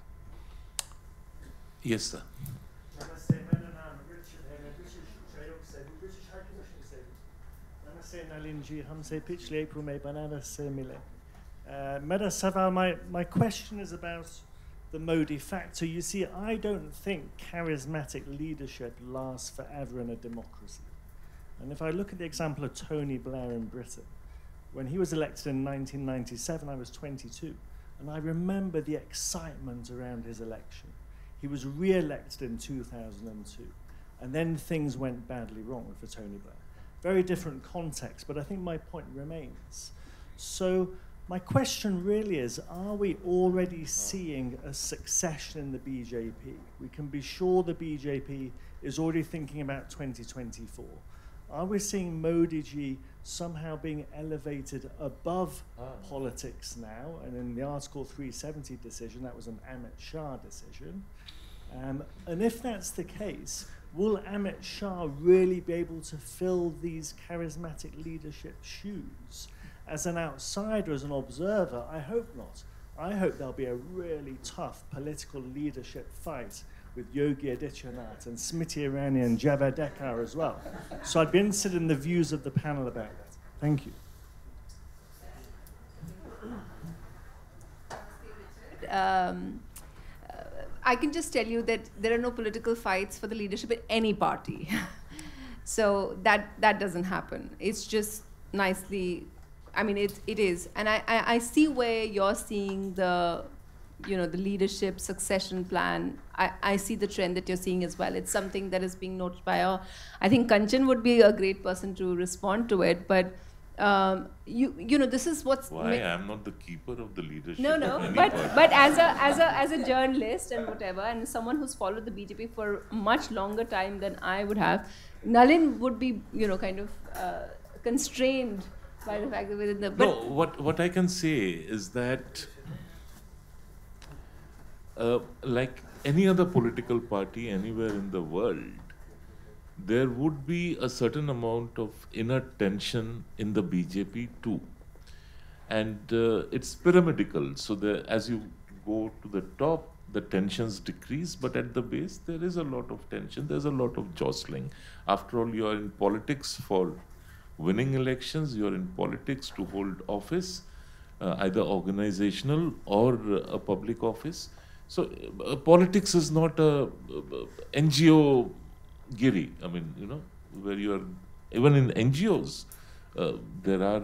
Yes, sir. Namaste, Madam Richard Henry, British Shayok said, British High Commissioner said, Namaste Nalinji, Hamse Pichle, Prume Banana Se Mile. Uh, Madam Saval, my, my question is about the Modi factor. You see, I don't think charismatic leadership lasts forever in a democracy. And if I look at the example of Tony Blair in Britain, when he was elected in nineteen ninety-seven, I was twenty-two, and I remember the excitement around his election. He was re-elected in two thousand two, and then things went badly wrong for Tony Blair. Very different context, but I think my point remains. So my question really is, are we already seeing a succession in the B J P? We can be sure the B J P is already thinking about twenty twenty-four. Are we seeing Modi ji somehow being elevated above ah. politics now? And in the Article three seventy decision, that was an Amit Shah decision. Um, and if that's the case, will Amit Shah really be able to fill these charismatic leadership shoes? As an outsider, as an observer, I hope not. I hope there'll be a really tough political leadership fight with Yogi Adityanath and Smriti Irani and Javadekar as well. So I'd be interested in the views of the panel about that. Thank you. Um, uh, I can just tell you that there are no political fights for the leadership in any party. So that, that doesn't happen. It's just nicely, I mean, it, it is. And I, I, I see where you're seeing the, you know, the leadership succession plan. I, I see the trend that you're seeing as well. It's something that is being noted by our, I think Kanchan would be a great person to respond to it, but um, you, you know, this is what's... Why? I'm not the keeper of the leadership. No, no, but, but as a, as a, as a journalist and whatever, and someone who's followed the B J P for much longer time than I would have, Nalin would be, you know, kind of uh, constrained by the fact that within the... No, what, what I can say is that uh, like any other political party anywhere in the world, there would be a certain amount of inner tension in the B J P too. And uh, it's pyramidal, so the, as you go to the top, the tensions decrease, but at the base, there is a lot of tension, there's a lot of jostling. After all, you are in politics for winning elections, you're in politics to hold office, uh, either organizational or uh, a public office. So uh, politics is not a uh, N G O giri. I mean, you know, where you are, even in N G Os, uh, there are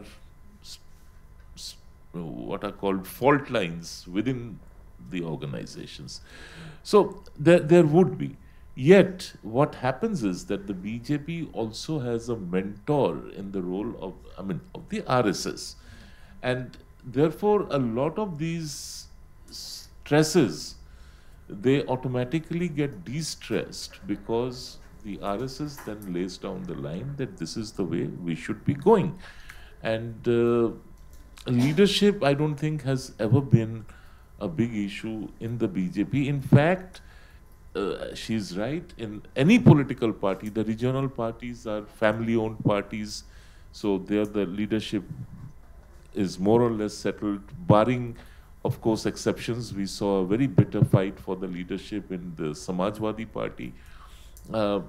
what are called fault lines within the organizations. So there, there would be. Yet, what happens is that the B J P also has a mentor in the role of, I mean, of the R S S. And therefore, a lot of these stresses, they automatically get de-stressed because the R S S then lays down the line that this is the way we should be going. And uh, leadership, I don't think, has ever been a big issue in the B J P. In fact, Uh, she's right, in any political party, the regional parties are family-owned parties, so there the leadership is more or less settled, barring, of course, exceptions. We saw a very bitter fight for the leadership in the Samajwadi Party. Uh,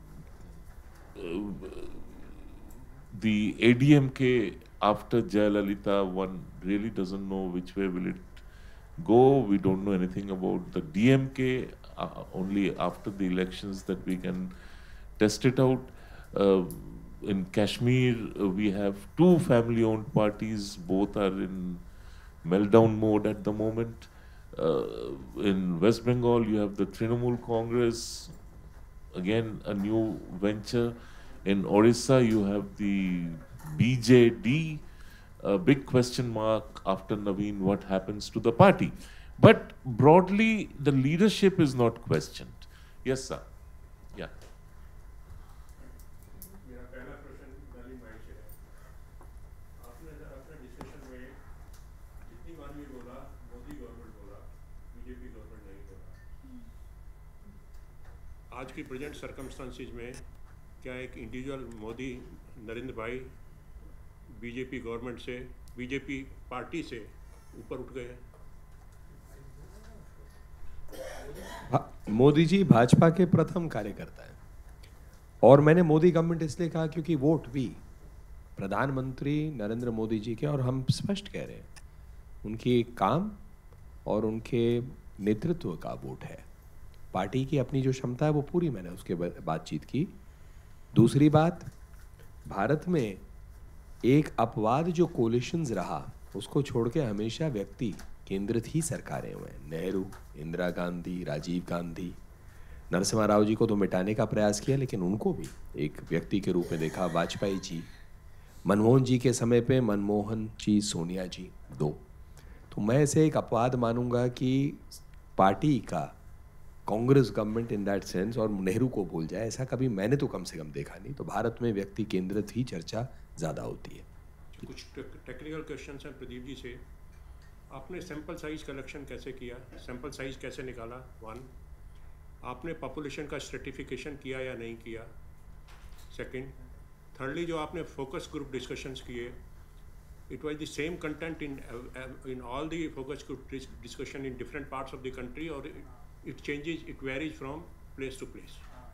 the A D M K after Jayalalitha, one really doesn't know which way will it go. We don't know anything about the D M K. Uh, only after the elections that we can test it out. Uh, in Kashmir, uh, we have two family-owned parties. Both are in meltdown mode at the moment. Uh, in West Bengal, you have the Trinamool Congress, again a new venture. In Orissa, you have the B J D, a big question mark after Naveen, what happens to the party. But broadly, the leadership is not questioned. Yes, sir. Yeah. मेरा पहला प्रश्न नलिन भाई से है। आपने अपने discussion में जितनी बार भी बोला मोदी गवर्नमेंट बोला, बीजेपी गवर्नमेंट नहीं बोला। आज की प्रेजेंट सर्कमस्टांसिस में क्या एक individual Modi Narendra bhai BJP government से, बीजेपी पार्टी से ऊपर उठ गए हैं? मोदी जी भाजपा के प्रथम कार्यकर्ता है, और मैंने मोदी गवर्नमेंट इसलिए कहा क्योंकि वोट भी प्रधानमंत्री नरेंद्र मोदी जी के, और हम स्पष्ट कह रहे हैं उनकी काम और उनके नेतृत्व का वोट है। पार्टी की अपनी जो क्षमता है वो पूरी मैंने उसके बातचीत की। दूसरी बात, भारत में एक अपवाद जो कोलिशंस रहा उसको छोड़ के हमेशा व्यक्ति केंद्रित ही सरकारें हुए हैं। नेहरू, इंदिरा गांधी, राजीव गांधी, नरसिम्हा राव जी को तो मिटाने का प्रयास किया, लेकिन उनको भी एक व्यक्ति के रूप में देखा। वाजपेयी जी, मनमोहन जी के समय पे मनमोहन जी, सोनिया जी, दो। तो मैं इसे एक अपवाद मानूंगा कि पार्टी का Congress government in that sense और नेहरू को भूल जाए, ऐसा कभी मैंने तो कम से कम देखा नहीं। तो भारत में व्यक्ति केंद्रित ही चर्चा ज़्यादा होती है। कुछ टेक्निकल क्वेश्चंस हैं प्रदीप जी से। आपने सैंपल साइज कलेक्शन कैसे किया, सैंपल साइज कैसे निकाला? वन, आपने पॉपुलेशन का स्ट्रेटिफिकेशन किया या नहीं किया? सेकंड, थर्डली जो आपने फोकस ग्रुप डिस्कशंस किए, it was the same content in in all the focus group discussion in different parts of the country, और it changes, it varies from place to place?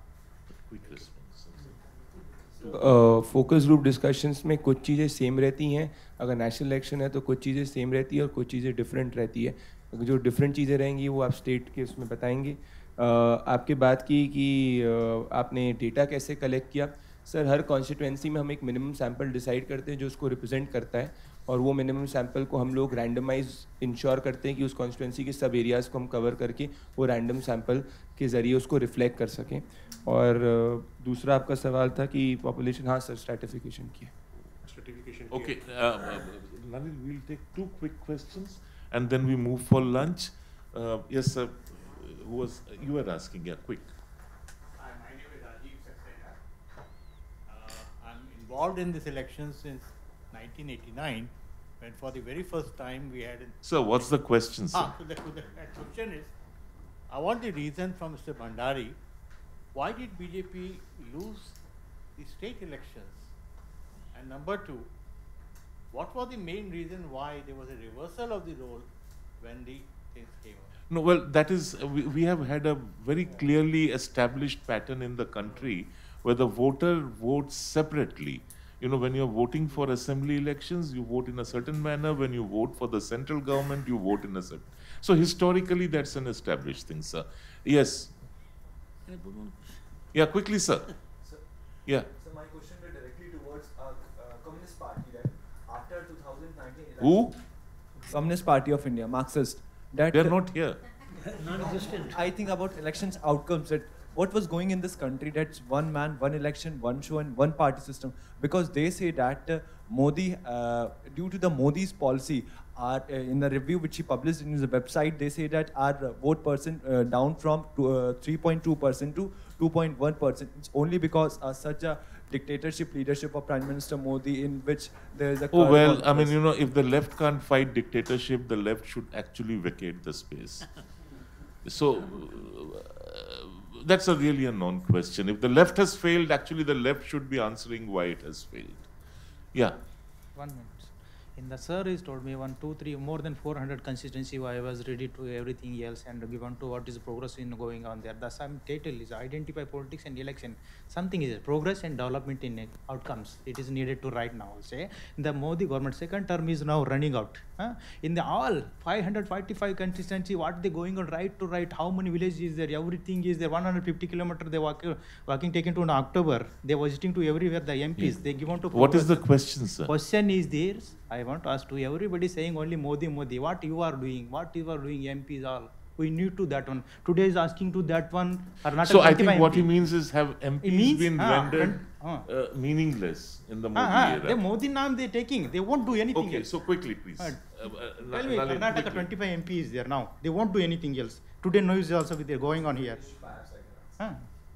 Focus group discussions में कुछ चीज़ें same रहती हैं। अगर national election है तो कुछ चीज़ें सेम रहती है और कुछ चीज़ें डिफरेंट रहती है। जो डिफरेंट चीज़ें रहेंगी वो आप स्टेट के उसमें बताएंगे। uh, आपके बात की कि uh, आपने डेटा कैसे कलेक्ट किया। सर, हर कॉन्स्टिट्यूएंसी में हम एक मिनिमम सैंपल डिसाइड करते हैं जो उसको रिप्रेजेंट करता है, और वो मिनिमम सैंपल को हम लोग रैंडमाइज इंश्योर करते हैं कि उस कॉन्स्टिट्यूएंसी के सब एरियाज़ को हम कवर करके वो रैंडम सैंपल के ज़रिए उसको रिफ्लेक्ट कर सकें। और uh, दूसरा आपका सवाल था कि पॉपुलेशन, हाँ सर, स्ट्रैटिफिकेशन किया। Stratification Okay, किया। uh, uh, Nalin, we'll take two quick questions and then we move for lunch. Uh, yes, sir. Who was you were asking? Yeah, quick. Hi, my name is Rajiv Saxena. Uh, I'm involved in this election since nineteen eighty-nine, when for the very first time we had. An Sir, what's the question, sir? ah, so the, the question is, I want the reason from Mister Bhandari. Why did B J P lose the state elections? And number two, what was the main reason why there was a reversal of the role when the things came up? No, well, that is, uh, we, we have had a very clearly established pattern in the country where the voter votes separately. You know, when you're voting for assembly elections, you vote in a certain manner. When you vote for the central government, you vote in a certain. So historically, that's an established thing, sir. Yes. Yeah, quickly, sir. Sir, Yeah. so my question was directly towards uh, uh, Communist Party that after two thousand nineteen election, Who? Communist Party of India, Marxist, that They're not here. non-existent. I think about elections outcomes, that what was going in this country, that's one man, one election, one show and one party system, because they say that uh, Modi, uh, due to the Modi's policy, our, uh, in the review which he published in his website, they say that our uh, vote percent uh, down from uh, three point two percent to two point one percent. It's only because uh, such a dictatorship leadership of Prime Minister Modi, in which there is a Oh, curve well, on I mean, this. you know, if the left can't fight dictatorship, the left should actually vacate the space. So, uh, that's a really a non-question. If the left has failed, actually the left should be answering why it has failed. Yeah. One minute. In the sir has told me one, two, three, more than four hundred constituency. I was ready to everything else and given to what is progress in going on there. The same title is identify politics and election. Something is progress and development in outcomes. It is needed to right now. Say the Modi government second term is now running out. Huh? In the all five hundred forty-five constituency, what they going on right to right? How many villages is there? Everything is there. one hundred fifty kilometers they walk, walking taken to in October. They visiting to everywhere. The M Ps yeah. they give on to. What is the question, sir? Question is there. I want to ask to everybody saying only Modi, Modi. What you are doing? What you are doing? M Ps all. We need to that one. Today is asking to that one. So I think what M P. He means is have M Ps means, been ah, rendered ah. uh, meaningless in the Modi ah, era? The Modi name they taking. They won't do anything okay, else. so quickly, please. Uh, uh, uh, tell me, Karnataka twenty-five M Ps there now. They won't do anything else. Today news is also there going on here. Ah.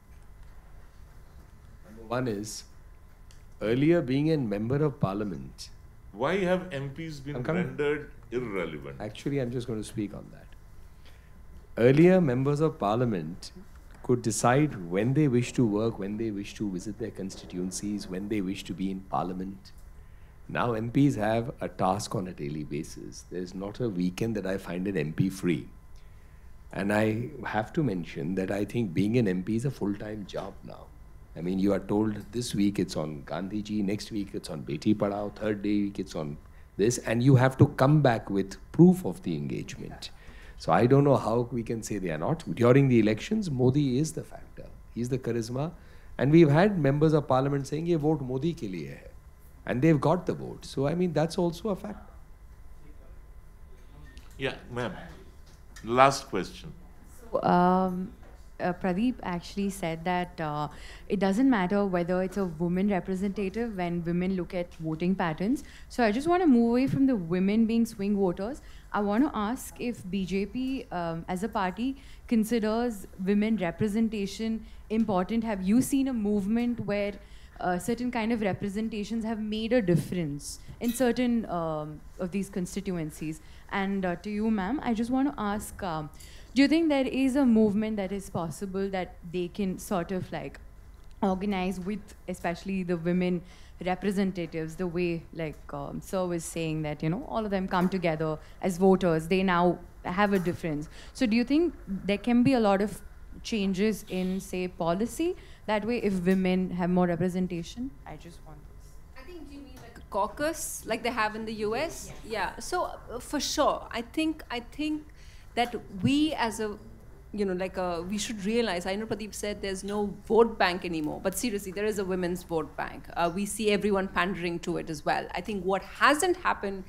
One is, earlier being a member of parliament. Why have M Ps been rendered irrelevant? Actually, I'm just going to speak on that. Earlier, members of parliament could decide when they wish to work, when they wish to visit their constituencies, when they wish to be in parliament. Now, M Ps have a task on a daily basis. There's not a weekend that I find an M P free. And I have to mention that I think being an M P is a full-time job now. I mean, you are told this week it's on Gandhiji, next week it's on Beti Padhao, third day week it's on this, and you have to come back with proof of the engagement. So I don't know how we can say they are not. During the elections, Modi is the factor. He's the charisma. And we've had members of parliament saying, ye vote Modi ke liye hai. And they've got the vote. So, I mean, that's also a factor. Yeah, ma'am. Last question. So, um, Uh, Pradeep actually said that uh, it doesn't matter whether it's a woman representative when women look at voting patterns. So I just want to move away from the women being swing voters. I want to ask if B J P um, as a party considers women representation important. Have you seen a movement where uh, certain kind of representations have made a difference in certain um, of these constituencies? And uh, to you, ma'am, I just want to ask, um, do you think there is a movement that is possible that they can sort of like organize with especially the women representatives, the way like um, Sir was saying that, you know, all of them come together as voters, they now have a difference. So do you think there can be a lot of changes in, say, policy that way if women have more representation? I just want this. I think you mean like a caucus like they have in the U S? Yes. Yeah, so uh, for sure, I think, I think that we as a, you know, like a, we should realize, I know Pradeep said there's no vote bank anymore, but seriously, there is a women's vote bank. Uh, we see everyone pandering to it as well. I think what hasn't happened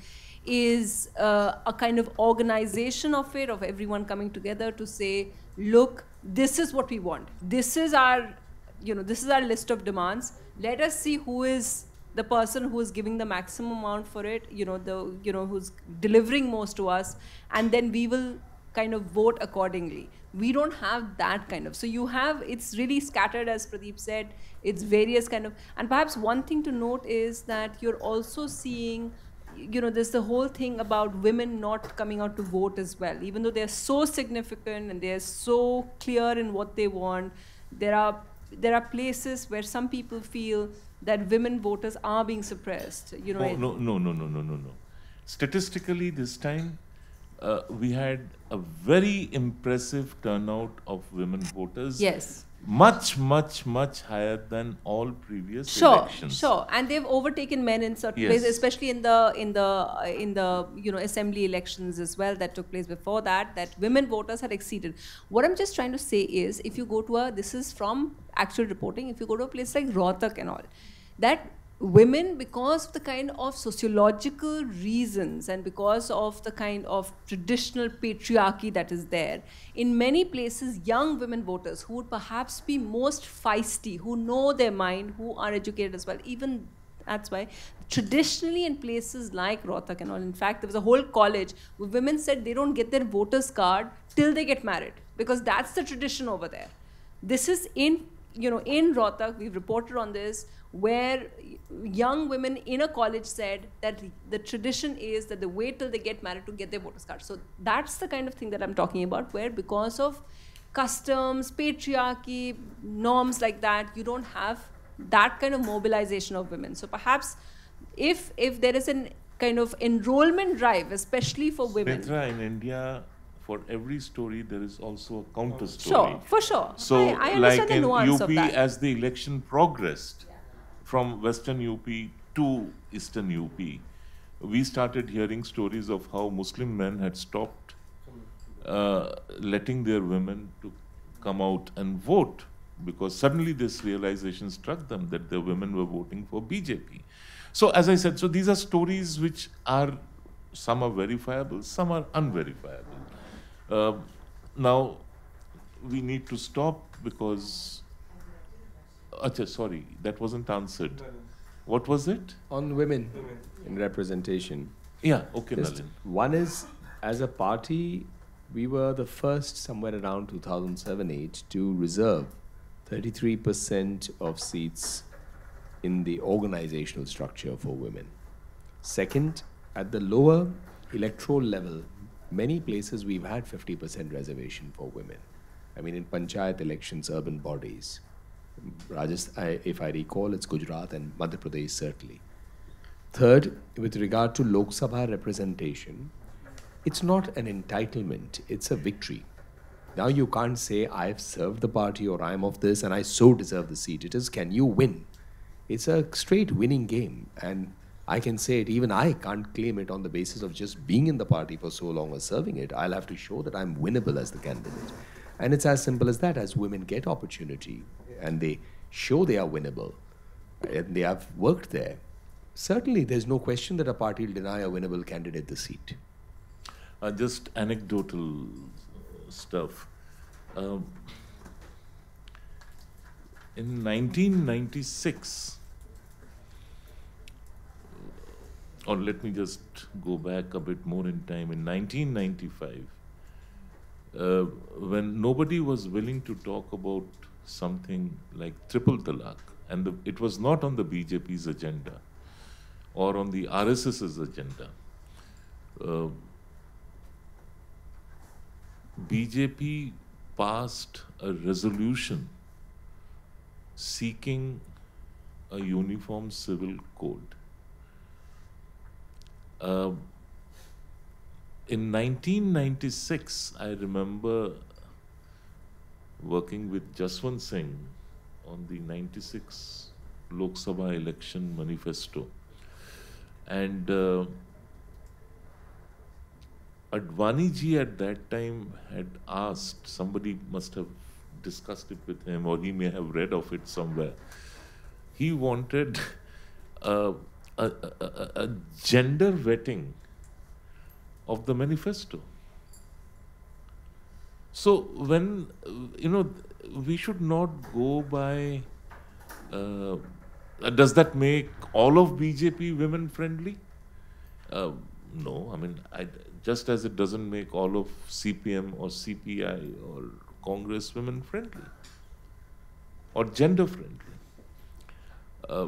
is uh, a kind of organization of it, of everyone coming together to say, look, this is what we want. This is our, you know, this is our list of demands. Let us see who is the person who is giving the maximum amount for it, you know, the, you know, who's delivering most to us, and then we will kind of vote accordingly. We don't have that kind of, so you have, it's really scattered, as Pradeep said, it's various kind of, and perhaps one thing to note is that you're also seeing, you know, there's the whole thing about women not coming out to vote as well, even though they're so significant and they're so clear in what they want. There are, there are places where some people feel that women voters are being suppressed, you know. Oh, no, no, no, no, no, no, no. Statistically, this time, uh, we had a very impressive turnout of women voters. Yes. Much, much, much higher than all previous sure, elections. Sure, sure, and they've overtaken men in certain yes. places, especially in the in the uh, in the you know assembly elections as well that took place before that. That women voters had exceeded. What I'm just trying to say is, if you go to a, this is from actual reporting. If you go to a place like Rohtak and all, that women, because of the kind of sociological reasons and because of the kind of traditional patriarchy that is there, in many places, young women voters who would perhaps be most feisty, who know their mind, who are educated as well, even that's why traditionally in places like Rohtak and all, in fact, there was a whole college where women said they don't get their voter's card till they get married, because that's the tradition over there. This is in, you know, in Rohtak, we've reported on this, where young women in a college said that the tradition is that they wait till they get married to get their voter's card. So that's the kind of thing that I'm talking about, where because of customs, patriarchy, norms like that, you don't have that kind of mobilization of women. So perhaps if, if there is a kind of enrollment drive, especially for women. Petra, in India, for every story, there is also a counter story. Sure, for sure. So, I, I understand like the in nuance U of P, that. as the election progressed from Western U P to Eastern U P, we started hearing stories of how Muslim men had stopped uh, letting their women to come out and vote, because suddenly this realization struck them that the women were voting for B J P. So as I said, so these are stories which are, some are verifiable, some are unverifiable. Uh, now, we need to stop because, Achha, sorry, that wasn't answered. What was it? On women in representation. Yeah, okay, Just Nalin. one is, as a party, we were the first somewhere around two thousand seven eight to reserve thirty-three percent of seats in the organizational structure for women. Second, at the lower electoral level, many places we've had fifty percent reservation for women. I mean, in panchayat elections, urban bodies. Rajasthan, if I recall, it's Gujarat and Madhya Pradesh certainly. Third, with regard to Lok Sabha representation, it's not an entitlement, it's a victory. Now you can't say, I've served the party or I'm of this and I so deserve the seat. It is, can you win? It's a straight winning game. And I can say it, even I can't claim it on the basis of just being in the party for so long or serving it. I'll have to show that I'm winnable as the candidate. And it's as simple as that. As women get opportunity and they show they are winnable and they have worked there, certainly there's no question that a party will deny a winnable candidate the seat. Uh, just anecdotal stuff. Um, in nineteen ninety-six, or let me just go back a bit more in time, in nineteen ninety-five, uh, when nobody was willing to talk about something like triple talaq, and the, it was not on the B J P's agenda or on the R S S's agenda. Uh, B J P passed a resolution seeking a uniform civil code. Uh, in nineteen ninety-six, I remember working with Jaswant Singh on the ninety-six Lok Sabha election manifesto. And uh, Advani ji at that time had asked, somebody must have discussed it with him or he may have read of it somewhere. He wanted uh, a, a, a, a gender vetting of the manifesto. So when, you know, we should not go by, uh, does that make all of B J P women friendly? Uh, no, I mean, I, just as it doesn't make all of C P M or C P I or Congress women friendly or gender friendly. Uh,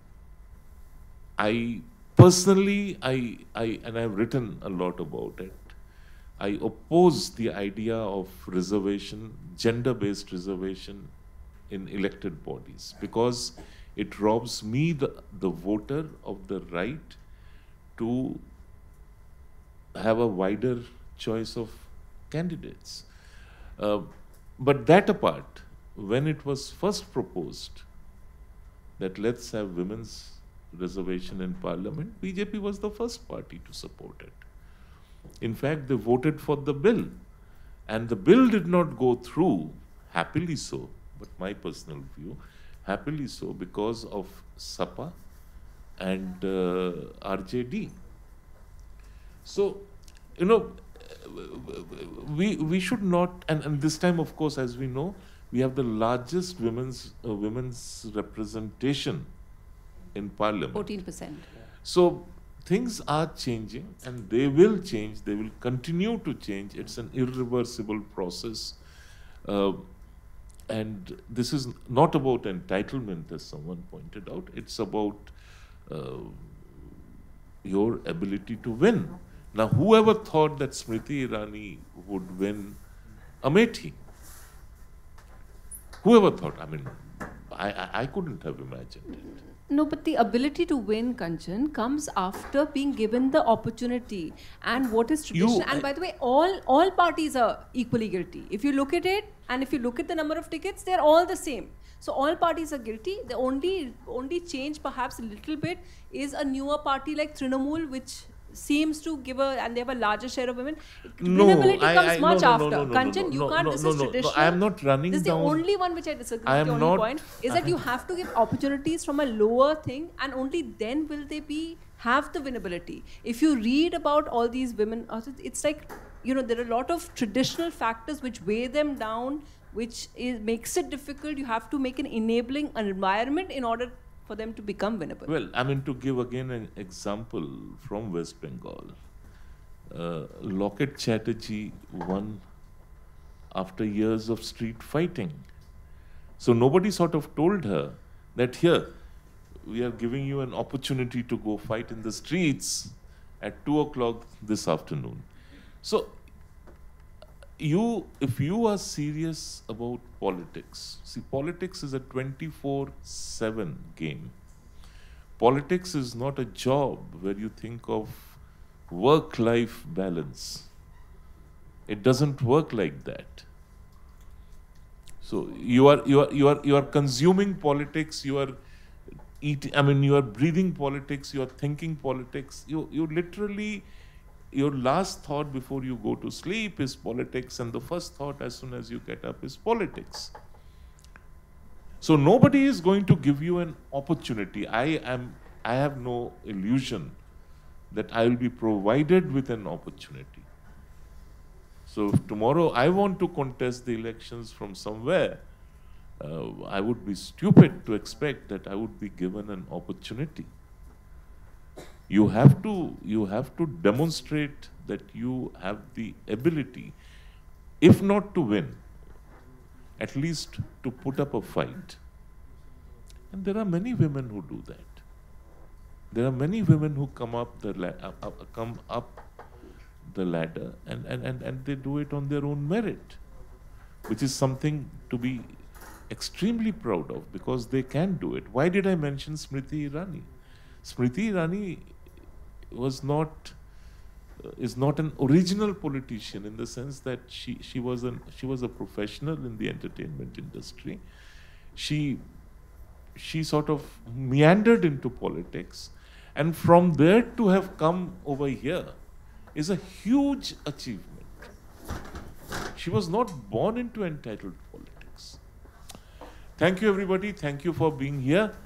I personally, I, I, and I've written a lot about it, I oppose the idea of reservation, gender-based reservation in elected bodies because it robs me, the, the voter, of the right to have a wider choice of candidates. Uh, but that apart, when it was first proposed that let's have women's reservation in parliament, B J P was the first party to support it. In fact, they voted for the bill. And the bill did not go through, happily so, but my personal view, happily so because of S A P A and uh, R J D. So, you know, we, we should not, and, and this time, of course, as we know, we have the largest women's, uh, women's representation in parliament. fourteen percent. So, things are changing and they will change, they will continue to change. It's an irreversible process. Uh, and this is not about entitlement, as someone pointed out. It's about uh, your ability to win. Now, whoever thought that Smriti Irani would win Amethi? Whoever thought? I mean, I, I, I couldn't have imagined it. No, but the ability to win, Kanchan, comes after being given the opportunity. And what is tradition? You- and by the way, all all parties are equally guilty. If you look at it, and if you look at the number of tickets, they're all the same. So all parties are guilty. The only only change, perhaps a little bit, is a newer party like Trinamool, which seems to give a, and they have a larger share of women. No, Winnability I- comes I- much no, no, after. no, no, no, Kanchan, no, you no, can't. no, this no, is no, no, traditional. I am not running This is down- the only one which I disagree. I with. The am only not- point is that you have to give opportunities from a lower thing, and only then will they be have the winnability. If you read about all these women, it's like, you know, there are a lot of traditional factors which weigh them down, which is, makes it difficult. You have to make an enabling environment in order for them to become winnable. Well, I mean, to give again an example from West Bengal, uh, Loket Chatterjee won after years of street fighting. So nobody sort of told her that here, we are giving you an opportunity to go fight in the streets at two o'clock this afternoon. So you, if you are serious about politics, see, politics is a twenty-four seven game. Politics is not a job where you think of work-life balance. It doesn't work like that. So you are you are you are you are consuming politics. You are eating. I mean, you are breathing politics. You are thinking politics. You you literally, your last thought before you go to sleep is politics, and the first thought as soon as you get up is politics. So nobody is going to give you an opportunity. I am. I have no illusion that I will be provided with an opportunity. So if tomorrow I want to contest the elections from somewhere, uh, I would be stupid to expect that I would be given an opportunity. You have to, you have to demonstrate that you have the ability, if not to win, at least to put up a fight. And there are many women who do that. There are many women who come up the la- uh, uh, come up the ladder and, and, and, and they do it on their own merit, which is something to be extremely proud of because they can do it. Why did I mention Smriti Irani? Smriti Irani was not uh, is not an original politician in the sense that she she was an she was a professional in the entertainment industry. She she sort of meandered into politics, and from there to have come over here is a huge achievement. She was not born into entitled politics. Thank you, everybody. Thank you for being here.